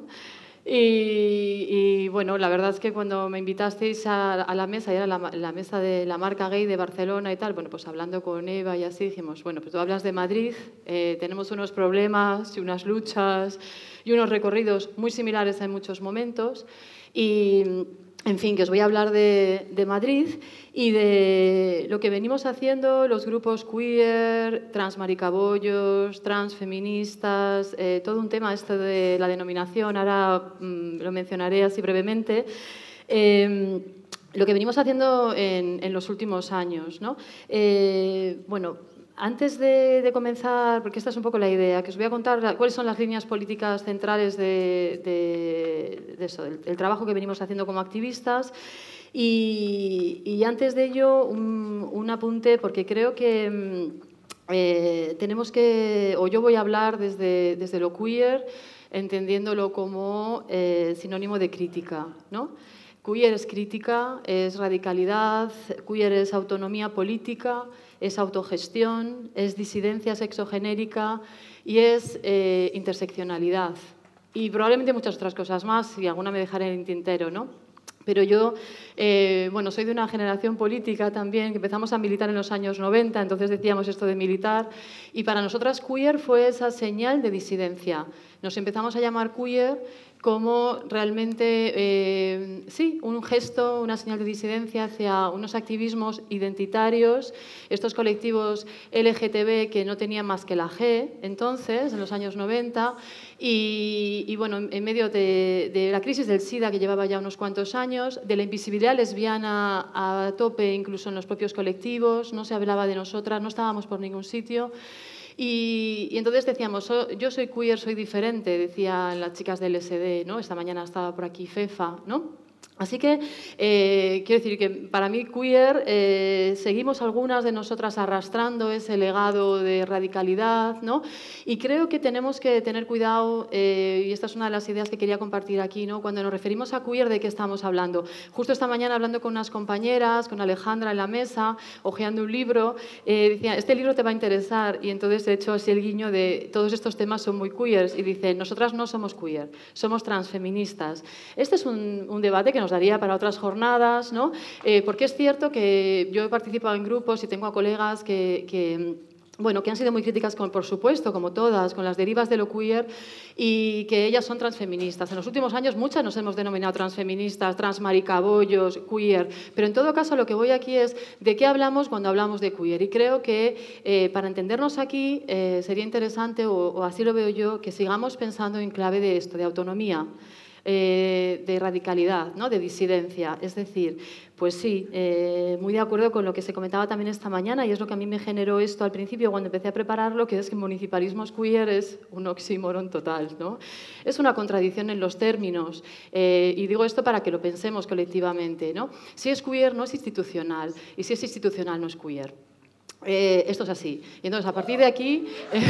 Y bueno, la verdad es que cuando me invitasteis a la mesa, y era la mesa de la marca gay de Barcelona y tal, bueno, pues hablando con Eva y así, dijimos, bueno, pues tú hablas de Madrid, tenemos unos problemas y unas luchas y unos recorridos muy similares en muchos momentos y, en fin, que os voy a hablar de Madrid y de lo que venimos haciendo los grupos queer, transmaricabollos, transfeministas, todo un tema esto de la denominación, ahora lo mencionaré así brevemente, lo que venimos haciendo en los últimos años, ¿no? Bueno, antes de comenzar, porque esta es un poco la idea, que os voy a contar cuáles son las líneas políticas centrales de eso, del trabajo que venimos haciendo como activistas. Y antes de ello, un apunte, porque creo que tenemos que, o yo voy a hablar desde lo queer, entendiéndolo como sinónimo de crítica, ¿no? Queer es crítica, es radicalidad, queer es autonomía política, es autogestión, es disidencia sexogenérica y es interseccionalidad. Y probablemente muchas otras cosas más, y alguna me dejaré en el tintero, ¿no? Pero yo, bueno, soy de una generación política también, que empezamos a militar en los años 90, entonces decíamos esto de militar, y para nosotras queer fue esa señal de disidencia. Nos empezamos a llamar queer como realmente, sí, un gesto, una señal de disidencia hacia unos activismos identitarios, estos colectivos LGTB que no tenían más que la G, entonces, en los años 90, y bueno, en medio de la crisis del SIDA, que llevaba ya unos cuantos años, de la invisibilidad lesbiana a tope incluso en los propios colectivos, no se hablaba de nosotras, no estábamos por ningún sitio. Y entonces decíamos, yo soy queer, soy diferente, decían las chicas del SD, ¿no? Esta mañana estaba por aquí Fefa, ¿no? Así que quiero decir que para mí queer seguimos algunas de nosotras arrastrando ese legado de radicalidad, ¿no? Y creo que tenemos que tener cuidado, y esta es una de las ideas que quería compartir aquí, ¿no? Cuando nos referimos a queer, ¿de qué estamos hablando? Justo esta mañana hablando con unas compañeras, con Alejandra en la mesa, hojeando un libro, decía, este libro te va a interesar, y entonces he hecho así el guiño de todos estos temas son muy queers, y dice, nosotras no somos queer, somos transfeministas. Este es un debate que nos daría para otras jornadas, ¿no? Porque es cierto que yo he participado en grupos y tengo a colegas que han sido muy críticas, por supuesto, como todas, con las derivas de lo queer y que ellas son transfeministas. En los últimos años muchas nos hemos denominado transfeministas, transmaricabollos, queer, pero en todo caso lo que voy aquí es de qué hablamos cuando hablamos de queer. Y creo que para entendernos aquí sería interesante, o así lo veo yo, que sigamos pensando en clave de esto, de autonomía, de radicalidad, ¿no? De disidencia. Es decir, pues sí, muy de acuerdo con lo que se comentaba también esta mañana, y es lo que a mí me generó esto al principio cuando empecé a prepararlo, que es que municipalismos queer es un oxímoron total, ¿no? Es una contradicción en los términos, y digo esto para que lo pensemos colectivamente, ¿no? Si es queer no es institucional, y si es institucional no es queer. Esto es así. Y entonces, a partir de aquí...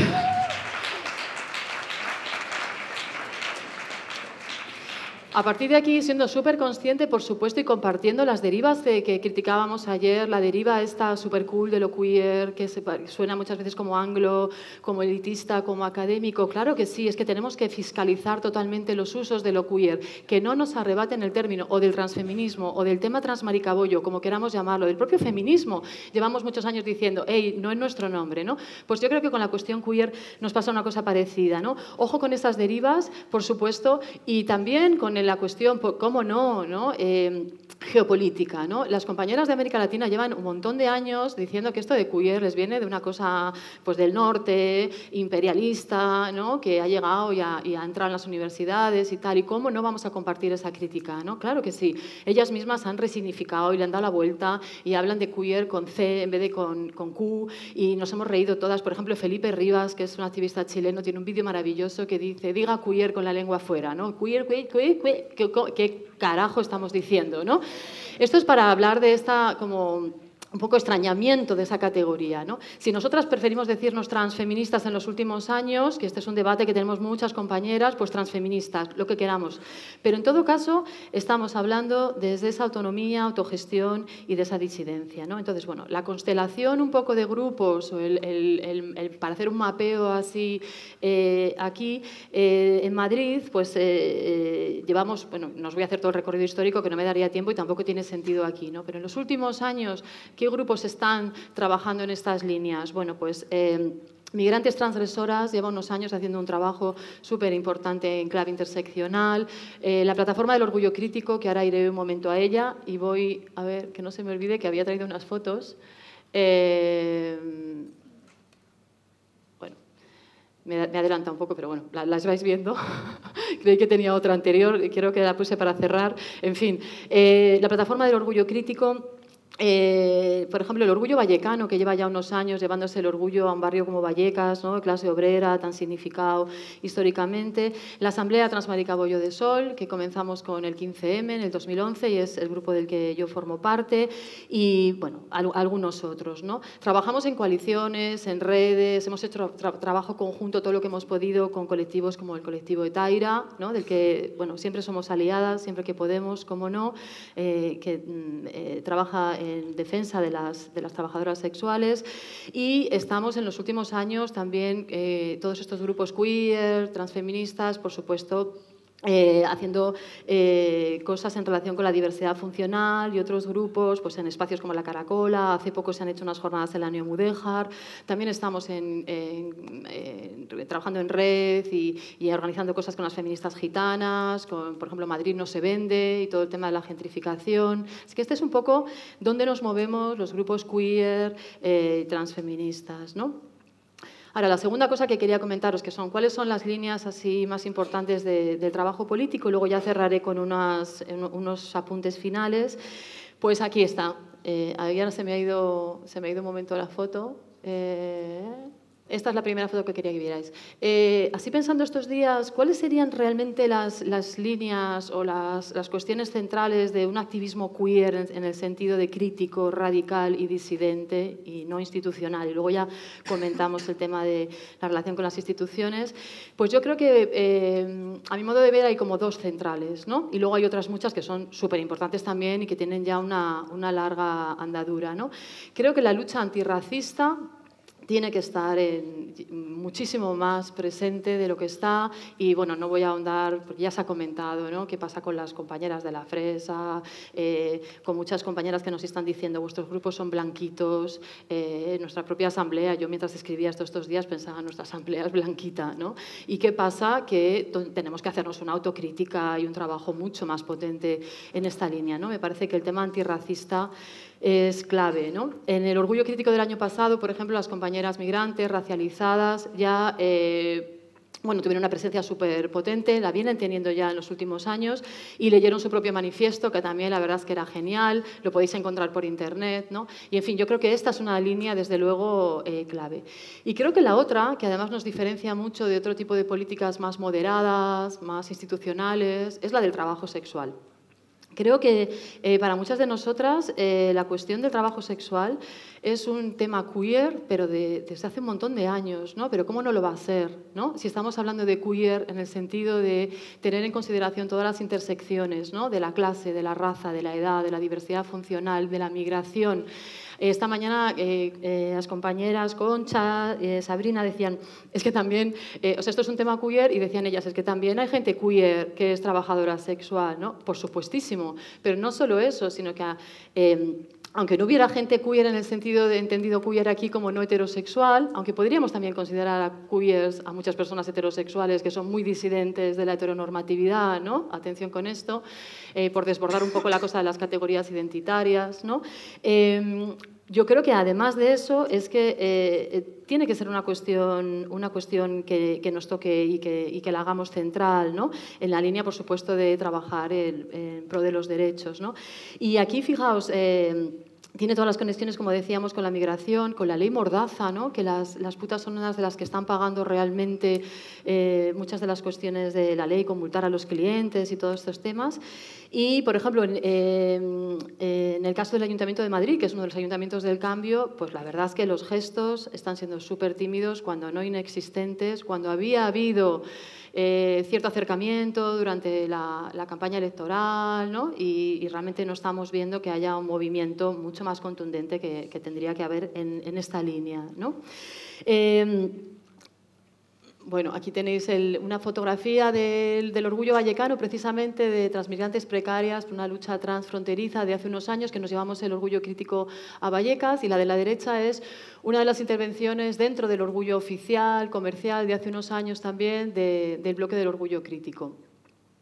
A partir de aquí, siendo súper consciente, por supuesto, y compartiendo las derivas que criticábamos ayer, la deriva esta súper cool de lo queer, que suena muchas veces como anglo, como elitista, como académico. Claro que sí, es que tenemos que fiscalizar totalmente los usos de lo queer, que no nos arrebaten el término o del transfeminismo o del tema transmaricabollo, como queramos llamarlo, del propio feminismo. Llevamos muchos años diciendo, hey, no es nuestro nombre, ¿no? Pues yo creo que con la cuestión queer nos pasa una cosa parecida, ¿no? Ojo con esas derivas, por supuesto, y también con la cuestión, ¿cómo no? Geopolítica, ¿no? Las compañeras de América Latina llevan un montón de años diciendo que esto de queer les viene de una cosa pues, del norte, imperialista, ¿no? Que ha llegado y ha entrado en las universidades y tal. ¿Y cómo no vamos a compartir esa crítica, ¿no? Claro que sí. Ellas mismas han resignificado y le han dado la vuelta y hablan de queer con C en vez de con Q, y nos hemos reído todas. Por ejemplo, Felipe Rivas, que es un activista chileno, tiene un vídeo maravilloso que dice, diga queer con la lengua afuera, ¿no? Queer, ¿qué carajo estamos diciendo, ¿no? Esto es para hablar de esta como un poco extrañamiento de esa categoría, ¿no? Si nosotras preferimos decirnos transfeministas en los últimos años, que este es un debate que tenemos muchas compañeras, pues transfeministas, lo que queramos. Pero en todo caso estamos hablando desde esa autonomía, autogestión y de esa disidencia, ¿no? Entonces, bueno, la constelación un poco de grupos o para hacer un mapeo así aquí en Madrid, pues llevamos, bueno, no os voy a hacer todo el recorrido histórico que no me daría tiempo y tampoco tiene sentido aquí, ¿no? Pero en los últimos años, ¿qué grupos están trabajando en estas líneas? Bueno, pues Migrantes Transgresoras lleva unos años haciendo un trabajo súper importante en clave interseccional. La plataforma del orgullo crítico, que ahora iré un momento a ella, y voy a ver, que no se me olvide que había traído unas fotos. Bueno, me adelanta un poco, pero bueno, las vais viendo. Creí que tenía otra anterior, creo que la puse para cerrar. En fin, la plataforma del orgullo crítico Por ejemplo, el Orgullo Vallecano, que lleva ya unos años llevándose el orgullo a un barrio como Vallecas, ¿no? Clase obrera, tan significado históricamente. La Asamblea Transmarica Bollo de Sol, que comenzamos con el 15M en el 2011 y es el grupo del que yo formo parte, y bueno, algunos otros, ¿no? Trabajamos en coaliciones, en redes, hemos hecho trabajo conjunto, todo lo que hemos podido, con colectivos como el colectivo Etaira, ¿no? Del que, bueno, siempre somos aliadas, siempre que podemos, como no, que trabaja en defensa de las trabajadoras sexuales, y estamos en los últimos años también todos estos grupos queer, transfeministas, por supuesto, haciendo cosas en relación con la diversidad funcional y otros grupos, pues en espacios como la Caracola. Hace poco se han hecho unas jornadas en la Neomudéjar. También estamos trabajando en red y organizando cosas con las feministas gitanas, con, por ejemplo, Madrid no se vende y todo el tema de la gentrificación. Es que este es un poco donde nos movemos los grupos queer y transfeministas, ¿no? Ahora, la segunda cosa que quería comentaros, que son cuáles son las líneas así más importantes del trabajo político, y luego ya cerraré con unos apuntes finales. Pues aquí está. Ahora se me ha ido un momento la foto. Esta es la primera foto que quería que vierais. Así pensando estos días, ¿cuáles serían realmente las líneas o las cuestiones centrales de un activismo queer en el sentido de crítico, radical y disidente y no institucional? Y luego ya comentamos el tema de la relación con las instituciones. Pues yo creo que, a mi modo de ver, hay como dos centrales, ¿no? Y luego hay otras muchas que son súper importantes también y que tienen ya una larga andadura, ¿no? Creo que la lucha antirracista tiene que estar muchísimo más presente de lo que está, y bueno, no voy a ahondar porque ya se ha comentado, ¿no? Qué pasa con las compañeras de la Fresa, con muchas compañeras que nos están diciendo vuestros grupos son blanquitos, nuestra propia asamblea, yo mientras escribía estos días pensaba nuestra asamblea es blanquita, ¿no? ¿Y qué pasa? Que tenemos que hacernos una autocrítica y un trabajo mucho más potente en esta línea, ¿no? Me parece que el tema antirracista es clave, ¿no? En el Orgullo Crítico del año pasado, por ejemplo, las compañeras migrantes, racializadas, ya tuvieron una presencia súper potente, la vienen teniendo ya en los últimos años, y leyeron su propio manifiesto, que también la verdad es que era genial, lo podéis encontrar por internet, ¿no? Y en fin, yo creo que esta es una línea, desde luego, clave. Y creo que la otra, que además nos diferencia mucho de otro tipo de políticas más moderadas, más institucionales, es la del trabajo sexual. Creo que para muchas de nosotras la cuestión del trabajo sexual es un tema queer, pero desde hace un montón de años, ¿no? Pero ¿cómo no lo va a ser, ¿no? Si estamos hablando de queer en el sentido de tener en consideración todas las intersecciones, ¿no? De la clase, de la raza, de la edad, de la diversidad funcional, de la migración. Esta mañana las compañeras Concha, Sabrina decían, es que también, esto es un tema queer, y decían ellas, es que también hay gente queer que es trabajadora sexual, ¿no? Por supuestísimo, pero no solo eso, sino que aunque no hubiera gente queer en el sentido de entendido queer aquí como no heterosexual, aunque podríamos también considerar a queers a muchas personas heterosexuales que son muy disidentes de la heteronormatividad, ¿no? Atención con esto, por desbordar un poco la cosa de las categorías identitarias, ¿no? Yo creo que además de eso es que tiene que ser una cuestión que nos toque y que la hagamos central, ¿no? En la línea, por supuesto, de trabajar en pro de los derechos, ¿no? Y aquí, fijaos, tiene todas las conexiones, como decíamos, con la migración, con la ley Mordaza, ¿no? Que las putas son unas de las que están pagando realmente muchas de las cuestiones de la ley, con multar a los clientes y todos estos temas. Y, por ejemplo, en el caso del Ayuntamiento de Madrid, que es uno de los ayuntamientos del cambio, pues la verdad es que los gestos están siendo súper tímidos, cuando no inexistentes, cuando había habido cierto acercamiento durante la campaña electoral, ¿no? Y realmente no estamos viendo que haya un movimiento mucho más contundente que tendría que haber en esta línea, ¿no? Bueno, aquí tenéis una fotografía del Orgullo Vallecano, precisamente de transmigrantes precarias, una lucha transfronteriza de hace unos años, que nos llevamos el Orgullo Crítico a Vallecas, y la de la derecha es una de las intervenciones dentro del Orgullo Oficial, comercial, de hace unos años también, del bloque del Orgullo Crítico.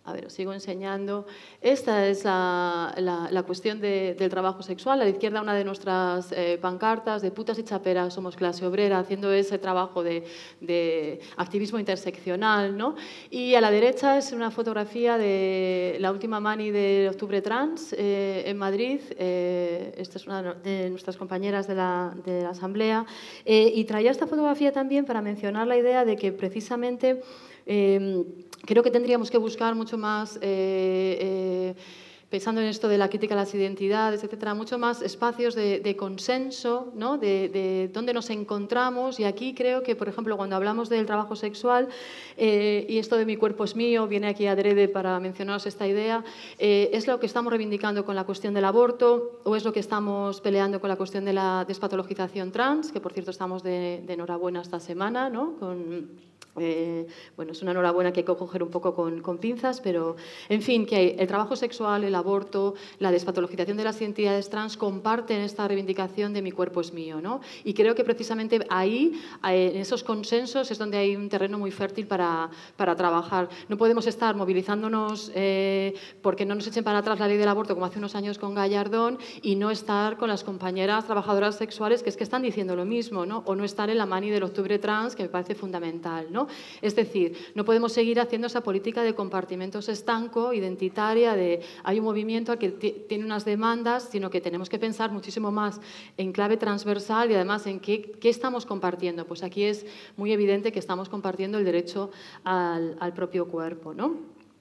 A ver, os sigo enseñando. Esta es la cuestión del trabajo sexual. A la izquierda, una de nuestras pancartas de putas y chaperas, somos clase obrera, haciendo ese trabajo de activismo interseccional, ¿no? Y a la derecha es una fotografía de la última mani de Octubre Trans en Madrid. Esta es una de nuestras compañeras de la Asamblea. Y traía esta fotografía también para mencionar la idea de que precisamente creo que tendríamos que buscar mucho más, pensando en esto de la crítica a las identidades, etcétera, mucho más espacios de consenso, ¿no? de dónde nos encontramos. Y aquí creo que, por ejemplo, cuando hablamos del trabajo sexual, y esto de mi cuerpo es mío, viene aquí adrede para mencionaros esta idea, es lo que estamos reivindicando con la cuestión del aborto, o es lo que estamos peleando con la cuestión de la despatologización trans, que por cierto estamos de enhorabuena esta semana, ¿no? Bueno, es una enhorabuena que hay que coger un poco con pinzas, pero, en fin, que el trabajo sexual, el aborto, la despatologización de las identidades trans comparten esta reivindicación de mi cuerpo es mío, ¿no? Y creo que precisamente ahí, en esos consensos, es donde hay un terreno muy fértil para trabajar. No podemos estar movilizándonos porque no nos echen para atrás la ley del aborto, como hace unos años con Gallardón, y no estar con las compañeras trabajadoras sexuales que es que están diciendo lo mismo, ¿no? O no estar en la mani del Octubre Trans, que me parece fundamental, ¿no? Es decir, no podemos seguir haciendo esa política de compartimentos estanco, identitaria, de hay un movimiento que tiene unas demandas, sino que tenemos que pensar muchísimo más en clave transversal y además en qué estamos compartiendo. Pues aquí es muy evidente que estamos compartiendo el derecho al propio cuerpo, ¿no?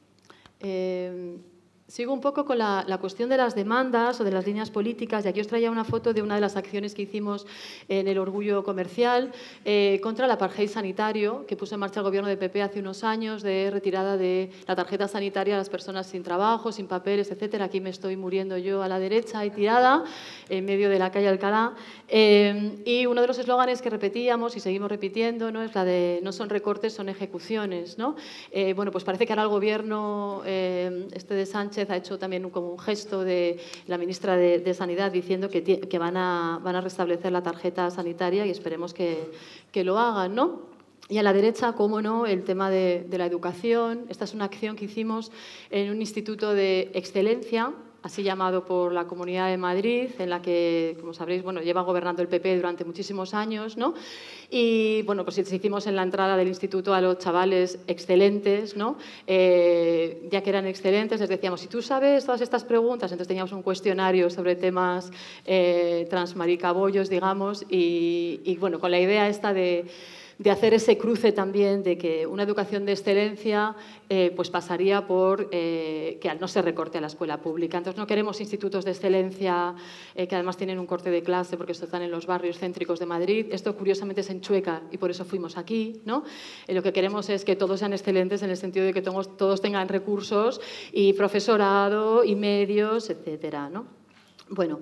Sigo un poco con la cuestión de las demandas o de las líneas políticas, y aquí os traía una foto de una de las acciones que hicimos en el Orgullo Comercial contra el apartheid sanitario que puso en marcha el gobierno de PP hace unos años, de retirada de la tarjeta sanitaria a las personas sin trabajo, sin papeles, etcétera. Aquí me estoy muriendo yo a la derecha, ahí tirada, en medio de la calle Alcalá. Y uno de los eslóganes que repetíamos y seguimos repitiendo, ¿no? Es la de no son recortes, son ejecuciones, ¿no? Bueno, pues parece que ahora el gobierno de Sánchez ha hecho también como un gesto de la ministra de Sanidad diciendo que van a restablecer la tarjeta sanitaria y esperemos que lo hagan, ¿no? Y a la derecha, cómo no, el tema de la educación. Esta es una acción que hicimos en un instituto de excelencia, así llamado por la Comunidad de Madrid, en la que, como sabréis, bueno, lleva gobernando el PP durante muchísimos años, ¿no? Y, bueno, pues hicimos en la entrada del instituto a los chavales excelentes, ¿no? Ya que eran excelentes, les decíamos, si tú sabes todas estas preguntas, entonces teníamos un cuestionario sobre temas transmaricabollos, digamos, y, bueno, con la idea esta de hacer ese cruce también de que una educación de excelencia pues pasaría por que no se recorte a la escuela pública. Entonces no queremos institutos de excelencia que además tienen un corte de clase porque están en los barrios céntricos de Madrid. Esto curiosamente es en Chueca y por eso fuimos aquí, ¿no? Lo que queremos es que todos sean excelentes en el sentido de que todos tengan recursos y profesorado y medios, etcétera, ¿no? Bueno,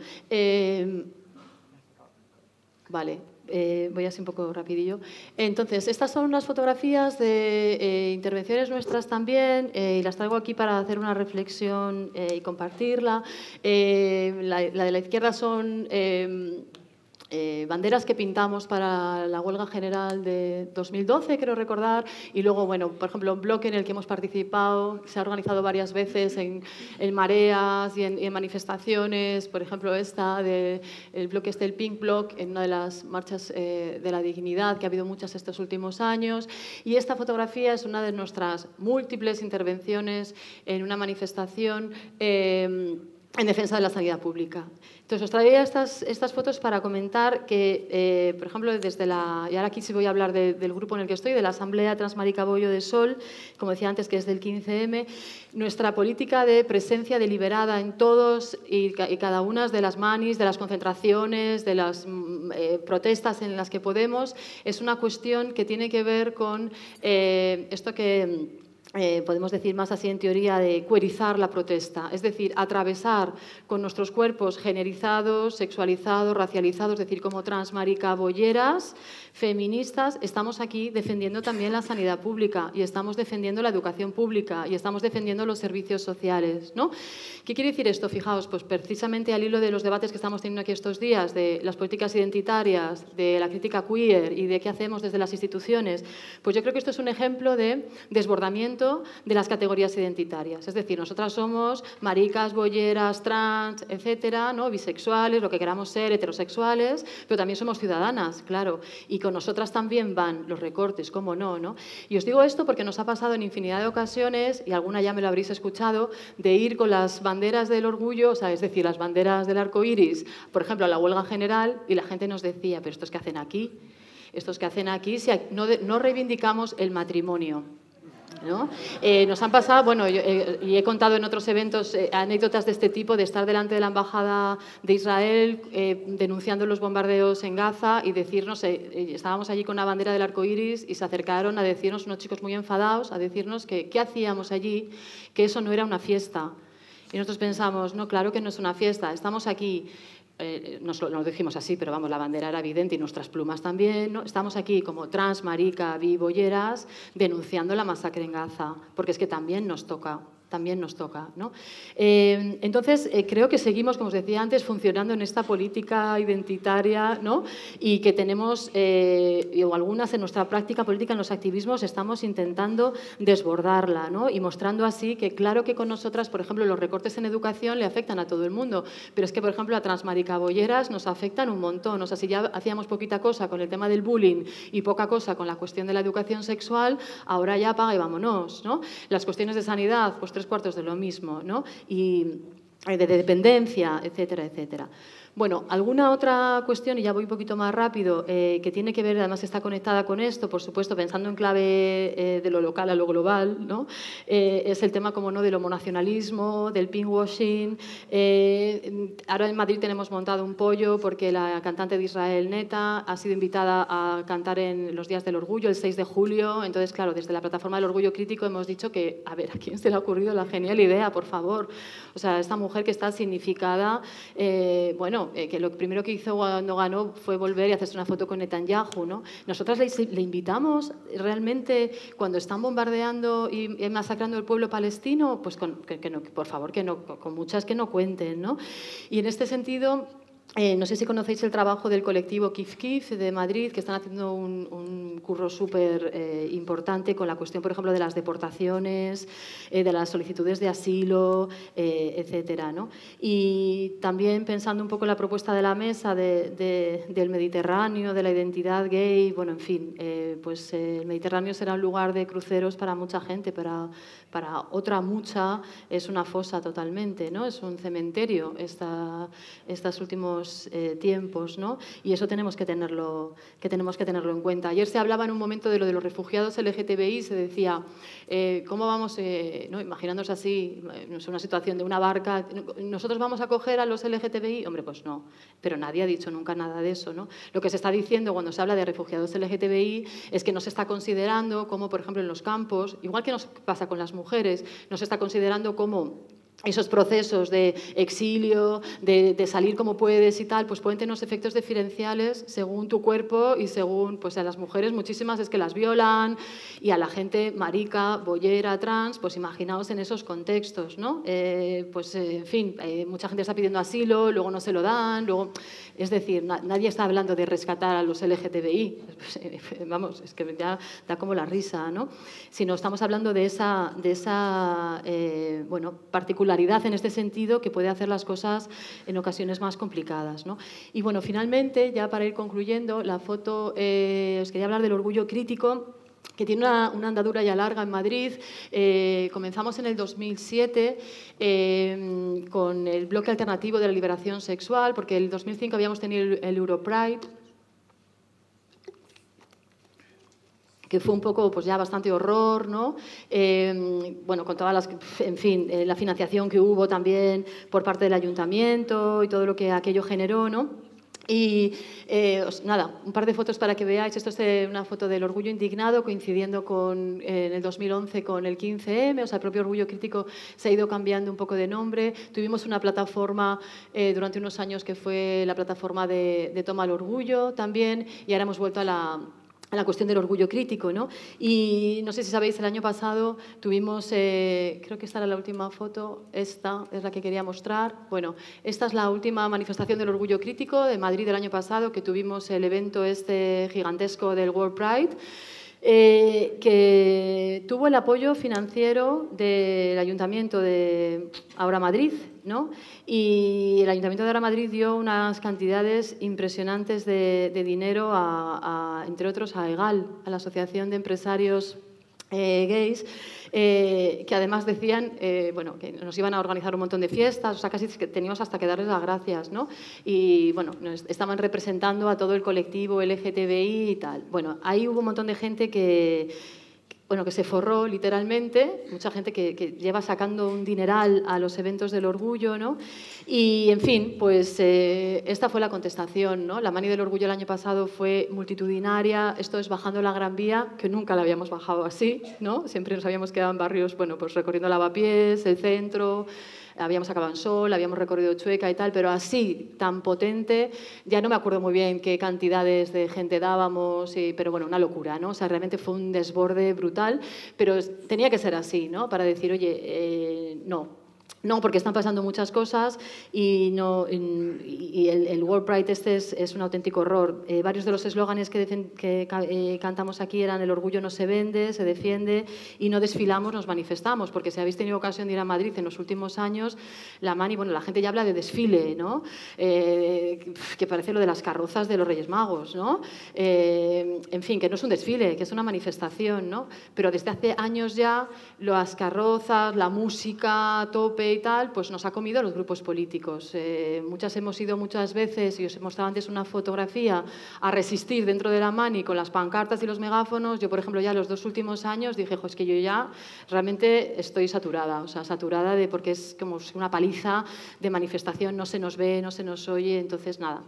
vale. Voy así un poco rapidillo. Entonces, estas son unas fotografías de intervenciones nuestras también, y las traigo aquí para hacer una reflexión y compartirla. La de la izquierda son banderas que pintamos para la huelga general de 2012, creo recordar, y luego, bueno, por ejemplo, un bloque en el que hemos participado, se ha organizado varias veces en mareas y en manifestaciones, por ejemplo, el bloque el Pink Block, en una de las marchas de la dignidad, que ha habido muchas estos últimos años, y esta fotografía es una de nuestras múltiples intervenciones en una manifestación en defensa de la sanidad pública. Entonces, os traía estas fotos para comentar que, por ejemplo, y ahora aquí sí voy a hablar del grupo en el que estoy, de la Asamblea Transmaricabollo de Sol, como decía antes, que es del 15M, nuestra política de presencia deliberada en todos y cada una de las manis, de las concentraciones, de las protestas en las que podemos, es una cuestión que tiene que ver con esto que podemos decir más así en teoría de cuerizar la protesta, es decir, atravesar con nuestros cuerpos generizados, sexualizados, racializados, es decir, como trans, marica, bolleras, feministas, estamos aquí defendiendo también la sanidad pública y estamos defendiendo la educación pública y estamos defendiendo los servicios sociales, ¿no? ¿Qué quiere decir esto? Fijaos, pues precisamente al hilo de los debates que estamos teniendo aquí estos días, de las políticas identitarias, de la crítica queer y de qué hacemos desde las instituciones, pues yo creo que esto es un ejemplo de desbordamiento desconocimiento de las categorías identitarias. Es decir, nosotras somos maricas, bolleras, trans, etcétera, ¿no? Bisexuales, lo que queramos ser, heterosexuales, pero también somos ciudadanas, claro. Y con nosotras también van los recortes, cómo no, ¿no? Y os digo esto porque nos ha pasado en infinidad de ocasiones, y alguna ya me lo habréis escuchado, de ir con las banderas del orgullo, o sea, es decir, las banderas del arco iris, por ejemplo, a la huelga general, y la gente nos decía, pero ¿estos qué hacen aquí? ¿Estos que hacen aquí? Si no reivindicamos el matrimonio, ¿no? Nos han pasado, bueno, y he contado en otros eventos anécdotas de este tipo, de estar delante de la Embajada de Israel denunciando los bombardeos en Gaza y decirnos, estábamos allí con una bandera del arco iris y se acercaron a decirnos, unos chicos muy enfadados, a decirnos que qué hacíamos allí, que eso no era una fiesta. Y nosotros pensamos, no, claro que no es una fiesta, estamos aquí. Nos lo dijimos así, pero vamos, la bandera era evidente y nuestras plumas también, ¿no? Estamos aquí como trans, marica, bi, bolleras, denunciando la masacre en Gaza, porque es que también nos toca, ¿no? Entonces, creo que seguimos, como os decía antes, funcionando en esta política identitaria, ¿no? Y que tenemos, o algunas en nuestra práctica política, en los activismos, estamos intentando desbordarla, ¿no? Y mostrando así que, claro que con nosotras, por ejemplo, los recortes en educación le afectan a todo el mundo, pero es que, por ejemplo, a transmaricabolleras nos afectan un montón. O sea, si ya hacíamos poquita cosa con el tema del bullying y poca cosa con la cuestión de la educación sexual, ahora ya apaga y vámonos, ¿no? Las cuestiones de sanidad, pues 3/4 de lo mismo, ¿no? Y de dependencia, etcétera, etcétera. Bueno, alguna otra cuestión, y ya voy un poquito más rápido, que tiene que ver, además está conectada con esto, por supuesto, pensando en clave de lo local a lo global, ¿no? Es el tema, como no, del homonacionalismo, del pinkwashing. Ahora en Madrid tenemos montado un pollo porque la cantante de Israel, Neta, ha sido invitada a cantar en los Días del Orgullo, el 6 de julio. Entonces, claro, desde la plataforma del Orgullo Crítico hemos dicho que, a ver, ¿a quién se le ha ocurrido la genial idea, por favor? O sea, esta mujer que está significada, bueno, que lo primero que hizo cuando ganó fue volver y hacerse una foto con Netanyahu, ¿no? Nosotras le invitamos realmente, cuando están bombardeando y masacrando el pueblo palestino, pues que no, por favor, que no, con muchas que no cuenten, ¿no? Y en este sentido, no sé si conocéis el trabajo del colectivo Kif Kif de Madrid, que están haciendo un curro súper importante con la cuestión, por ejemplo, de las deportaciones, de las solicitudes de asilo, etcétera, ¿no? Y también pensando un poco en la propuesta de la mesa del Mediterráneo, de la identidad gay, bueno, en fin, pues el Mediterráneo será un lugar de cruceros para mucha gente, para otra mucha es una fosa totalmente, ¿no? Es un cementerio estos últimos tiempos, ¿no? Y eso tenemos que tenerlo en cuenta. Ayer se hablaba en un momento de lo de los refugiados LGTBI, se decía, ¿cómo vamos, ¿no? Imaginándose así, una situación de una barca, ¿nosotros vamos a acoger a los LGTBI? Hombre, pues no, pero nadie ha dicho nunca nada de eso, ¿no? Lo que se está diciendo cuando se habla de refugiados LGTBI es que no se está considerando como, por ejemplo, en los campos, igual que nos pasa con las mujeres, no se está considerando como esos procesos de exilio, de salir como puedes y tal, pues pueden tener unos efectos diferenciales según tu cuerpo y según, pues a las mujeres muchísimas es que las violan y a la gente marica, bollera, trans, pues imaginaos en esos contextos, ¿no? Pues en fin, mucha gente está pidiendo asilo, luego no se lo dan, luego... Es decir, nadie está hablando de rescatar a los LGTBI, vamos, es que ya da como la risa, ¿no? Sino estamos hablando de esa bueno, particularidad en este sentido que puede hacer las cosas en ocasiones más complicadas, ¿no? Y bueno, finalmente, ya para ir concluyendo, la foto, os quería hablar del orgullo crítico, que tiene una andadura ya larga en Madrid. Comenzamos en el 2007 con el bloque alternativo de la liberación sexual, porque en el 2005 habíamos tenido el Europride, que fue un poco, pues ya bastante horror, ¿no? Bueno, con todas las, en fin, la financiación que hubo también por parte del ayuntamiento y todo lo que aquello generó, ¿no? Y nada, un par de fotos para que veáis. Esto es una foto del Orgullo Indignado coincidiendo en el 2011 con el 15M. O sea, el propio Orgullo Crítico se ha ido cambiando un poco de nombre. Tuvimos una plataforma durante unos años que fue la plataforma de Toma el Orgullo también, y ahora hemos vuelto a la cuestión del orgullo crítico, ¿no? Y no sé si sabéis, el año pasado tuvimos, creo que esta era la última foto, esta es la que quería mostrar. Bueno, esta es la última manifestación del orgullo crítico de Madrid del año pasado, que tuvimos el evento este gigantesco del World Pride. que tuvo el apoyo financiero del Ayuntamiento de Ahora Madrid, ¿no? Y el Ayuntamiento de Ahora Madrid dio unas cantidades impresionantes de dinero, entre otros, a EGAL, a la Asociación de Empresarios Gays, que además decían bueno, que nos iban a organizar un montón de fiestas, o sea, casi que teníamos hasta que darles las gracias, ¿no? Y bueno, estaban representando a todo el colectivo LGTBI y tal. Bueno, ahí hubo un montón de gente que se forró literalmente, mucha gente que lleva sacando un dineral a los eventos del orgullo, ¿no? Y, en fin, pues esta fue la contestación, ¿no? La Mani del Orgullo el año pasado fue multitudinaria, esto es bajando la Gran Vía, que nunca la habíamos bajado así, ¿no? Siempre nos habíamos quedado en barrios, bueno, pues recorriendo Lavapiés, el centro, habíamos acabado en Sol, habíamos recorrido Chueca y tal, pero así, tan potente, ya no me acuerdo muy bien qué cantidades de gente dábamos, pero bueno, una locura, ¿no? O sea, realmente fue un desborde brutal, pero tenía que ser así, ¿no? Para decir, oye, no, porque están pasando muchas cosas y el World Pride este es un auténtico horror. Varios de los eslóganes que cantamos aquí eran: el orgullo no se vende, se defiende, y no desfilamos, nos manifestamos. Porque si habéis tenido ocasión de ir a Madrid en los últimos años, la Mani, bueno, la gente ya habla de desfile, ¿no? Que parece lo de las carrozas de los Reyes Magos, ¿no? En fin, que no es un desfile, que es una manifestación, ¿no? Pero desde hace años ya las carrozas, la música a tope y tal, pues nos ha comido a los grupos políticos. Muchas hemos ido muchas veces, y os he mostrado antes una fotografía, a resistir dentro de la Mani con las pancartas y los megáfonos. Yo, por ejemplo, ya los 2 últimos años dije, es que yo ya realmente estoy saturada, o sea, saturada porque es como una paliza de manifestación, no se nos ve, no se nos oye, entonces nada.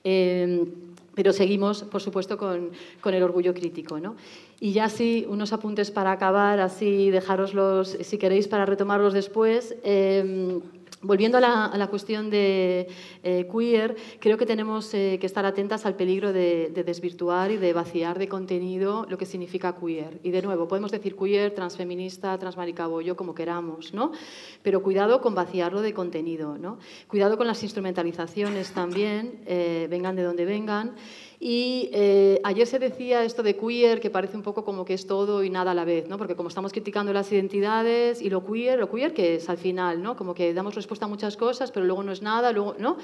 Pero seguimos, por supuesto, con el orgullo crítico, ¿no? Y ya sí, unos apuntes para acabar, así dejároslos, si queréis, para retomarlos después. Volviendo a la cuestión de queer, creo que tenemos que estar atentas al peligro de desvirtuar y de vaciar de contenido lo que significa queer. Y de nuevo, podemos decir queer, transfeminista, transmaricabollo, como queramos, ¿no? Pero cuidado con vaciarlo de contenido, ¿no? Cuidado con las instrumentalizaciones también, vengan de donde vengan. Y ayer se decía esto de queer, que parece un poco como que es todo y nada a la vez, ¿no? Porque como estamos criticando las identidades y lo queer que es al final, ¿no? Como que damos respuesta a muchas cosas, pero luego no es nada, luego, ¿no?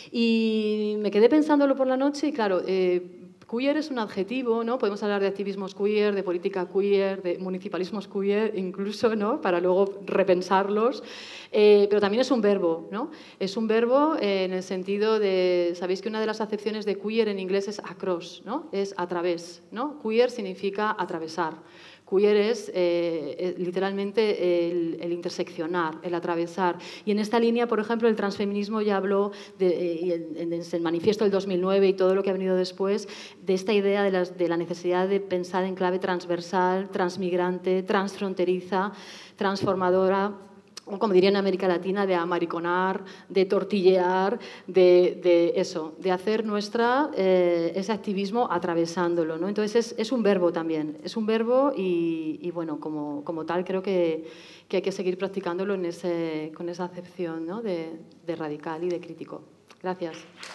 Y me quedé pensándolo por la noche y claro, queer es un adjetivo, ¿no? Podemos hablar de activismos queer, de política queer, de municipalismos queer, incluso, ¿no? Para luego repensarlos. Pero también es un verbo, ¿no? Es un verbo en el sentido de... Sabéis que una de las acepciones de queer en inglés es across, ¿no? Es a través, ¿no? Queer significa atravesar. Queer es literalmente el interseccionar, el atravesar. Y en esta línea, por ejemplo, el transfeminismo ya habló, en el manifiesto del 2009 y todo lo que ha venido después, de esta idea de la necesidad de pensar en clave transversal, transmigrante, transfronteriza, transformadora, o como diría en América Latina, de amariconar, de tortillear, de eso, de hacer ese activismo atravesándolo, ¿no? Entonces es un verbo también, es un verbo y bueno, como tal creo que hay que seguir practicándolo con esa acepción, ¿no? de radical y de crítico. Gracias.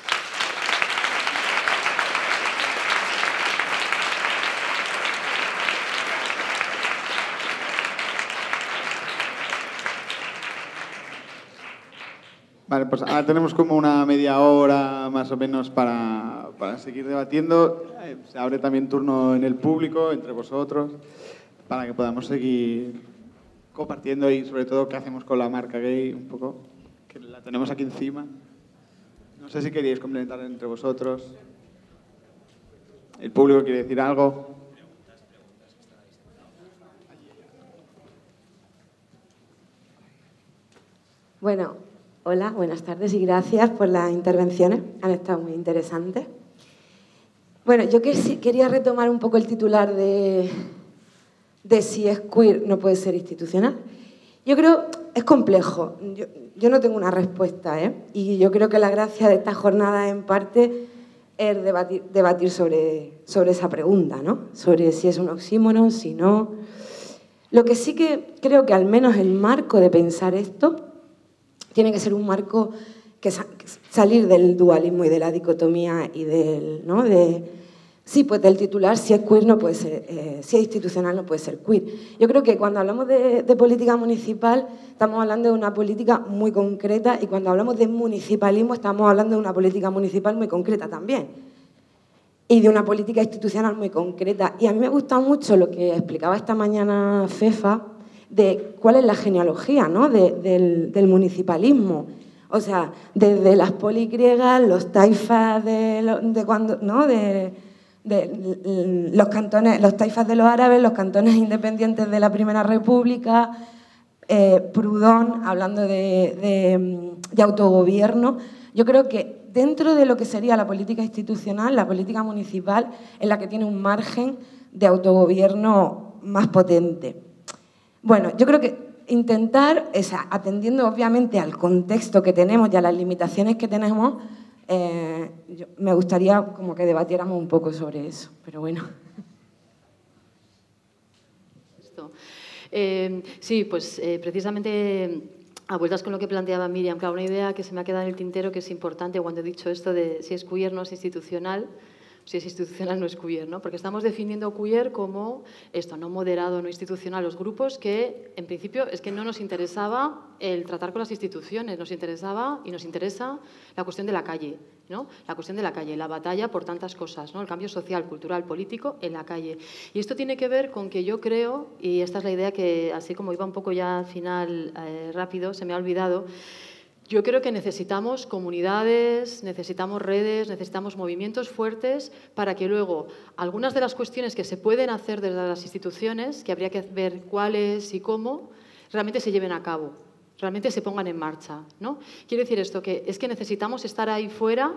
Vale, pues ahora tenemos como una media hora más o menos para seguir debatiendo. Se abre también turno en el público, entre vosotros, para que podamos seguir compartiendo y sobre todo qué hacemos con la marca gay un poco, que la tenemos aquí encima. No sé si queríais complementar entre vosotros. ¿El público quiere decir algo? Bueno, hola, buenas tardes y gracias por las intervenciones, han estado muy interesantes. Bueno, yo quería retomar un poco el titular de si es queer no puede ser institucional. Yo creo es complejo, yo no tengo una respuesta, y yo creo que la gracia de esta jornada en parte es debatir sobre esa pregunta, ¿no? Sobre si es un oxímoron, si no. Lo que sí que creo que al menos el marco de pensar esto tiene que ser un marco que salir del dualismo y de la dicotomía y de Sí, pues del titular, si es queer no puede ser, si es institucional no puede ser queer. Yo creo que cuando hablamos de política municipal estamos hablando de una política muy concreta y cuando hablamos de municipalismo estamos hablando de una política municipal muy concreta también y de una política institucional muy concreta. Y a mí me gusta mucho lo que explicaba esta mañana Fefa de cuál es la genealogía, ¿no? del municipalismo. O sea, desde las poligriegas, los taifas de cuando, ¿no? de los cantones, los taifas de los árabes, los cantones independientes de la Primera República, Proudhon, hablando de autogobierno. Yo creo que dentro de lo que sería la política institucional, la política municipal es la que tiene un margen de autogobierno más potente. Bueno, yo creo que intentar, atendiendo obviamente al contexto que tenemos y a las limitaciones que tenemos, me gustaría como que debatiéramos un poco sobre eso, pero bueno. Sí, pues precisamente a vueltas con lo que planteaba Míriam, claro, una idea que se me ha quedado en el tintero que es importante cuando he dicho esto de si es queer no es institucional, si es institucional no es queer, ¿no? Porque estamos definiendo queer como esto, no moderado, no institucional, los grupos que en principio es que no nos interesaba el tratar con las instituciones, nos interesaba y nos interesa la cuestión de la calle, ¿no? La cuestión de la calle, la batalla por tantas cosas, ¿no? El cambio social, cultural, político en la calle. Y esto tiene que ver con que yo creo, y esta es la idea que así como iba un poco ya al final rápido, se me ha olvidado, yo creo que necesitamos comunidades, necesitamos redes, necesitamos movimientos fuertes para que luego algunas de las cuestiones que se pueden hacer desde las instituciones, que habría que ver cuáles y cómo, realmente se lleven a cabo, realmente se pongan en marcha, ¿no? Quiero decir esto, que es que necesitamos estar ahí fuera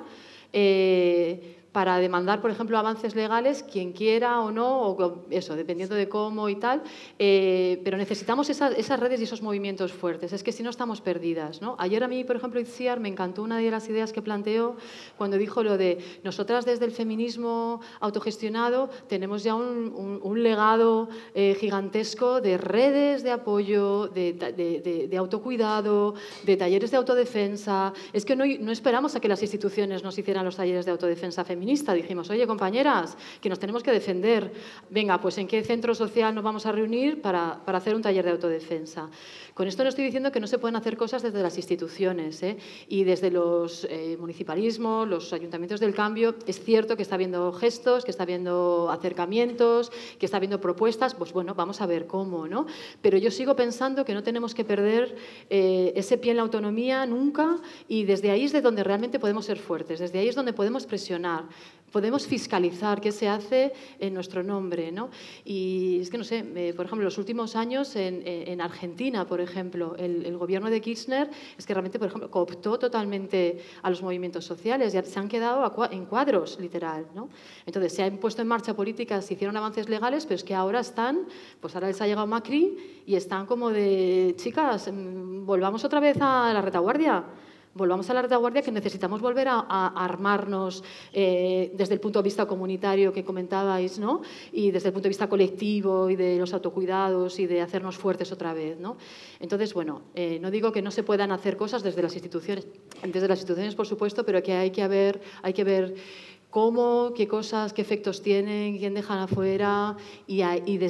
para demandar, por ejemplo, avances legales, quien quiera o no, o eso, dependiendo de cómo y tal, pero necesitamos esas redes y esos movimientos fuertes, es que si no estamos perdidas, ¿no? Ayer a mí, por ejemplo, Itziar, me encantó una de las ideas que planteó cuando dijo lo de nosotras desde el feminismo autogestionado tenemos ya un legado gigantesco de redes de apoyo, de autocuidado, de talleres de autodefensa. Es que no esperamos a que las instituciones nos hicieran los talleres de autodefensa feminista. Dijimos, oye, compañeras, que nos tenemos que defender. Venga, pues ¿en qué centro social nos vamos a reunir para hacer un taller de autodefensa? Con esto no estoy diciendo que no se pueden hacer cosas desde las instituciones, y desde los municipalismos, los ayuntamientos del cambio. Es cierto que está habiendo gestos, que está habiendo acercamientos, que está habiendo propuestas. Pues bueno, vamos a ver cómo, ¿no? Pero yo sigo pensando que no tenemos que perder ese pie en la autonomía nunca, y desde ahí es de donde realmente podemos ser fuertes, desde ahí es donde podemos presionar, podemos fiscalizar qué se hace en nuestro nombre, ¿no? Y es que, no sé, por ejemplo, los últimos años en Argentina, por ejemplo, el gobierno de Kirchner es que realmente, por ejemplo, cooptó totalmente a los movimientos sociales, ya se han quedado en cuadros, literal, ¿no? Entonces, se han puesto en marcha políticas, se hicieron avances legales, pero es que ahora están, pues ahora les ha llegado Macri y están como de, chicas, volvamos otra vez a la retaguardia. Volvamos a la retaguardia, que necesitamos volver a armarnos desde el punto de vista comunitario que comentabais, ¿no? Y desde el punto de vista colectivo y de los autocuidados y de hacernos fuertes otra vez, ¿no? Entonces, bueno, no digo que no se puedan hacer cosas desde las instituciones, por supuesto, pero que hay que ver cómo, qué cosas, qué efectos tienen, quién dejan afuera, y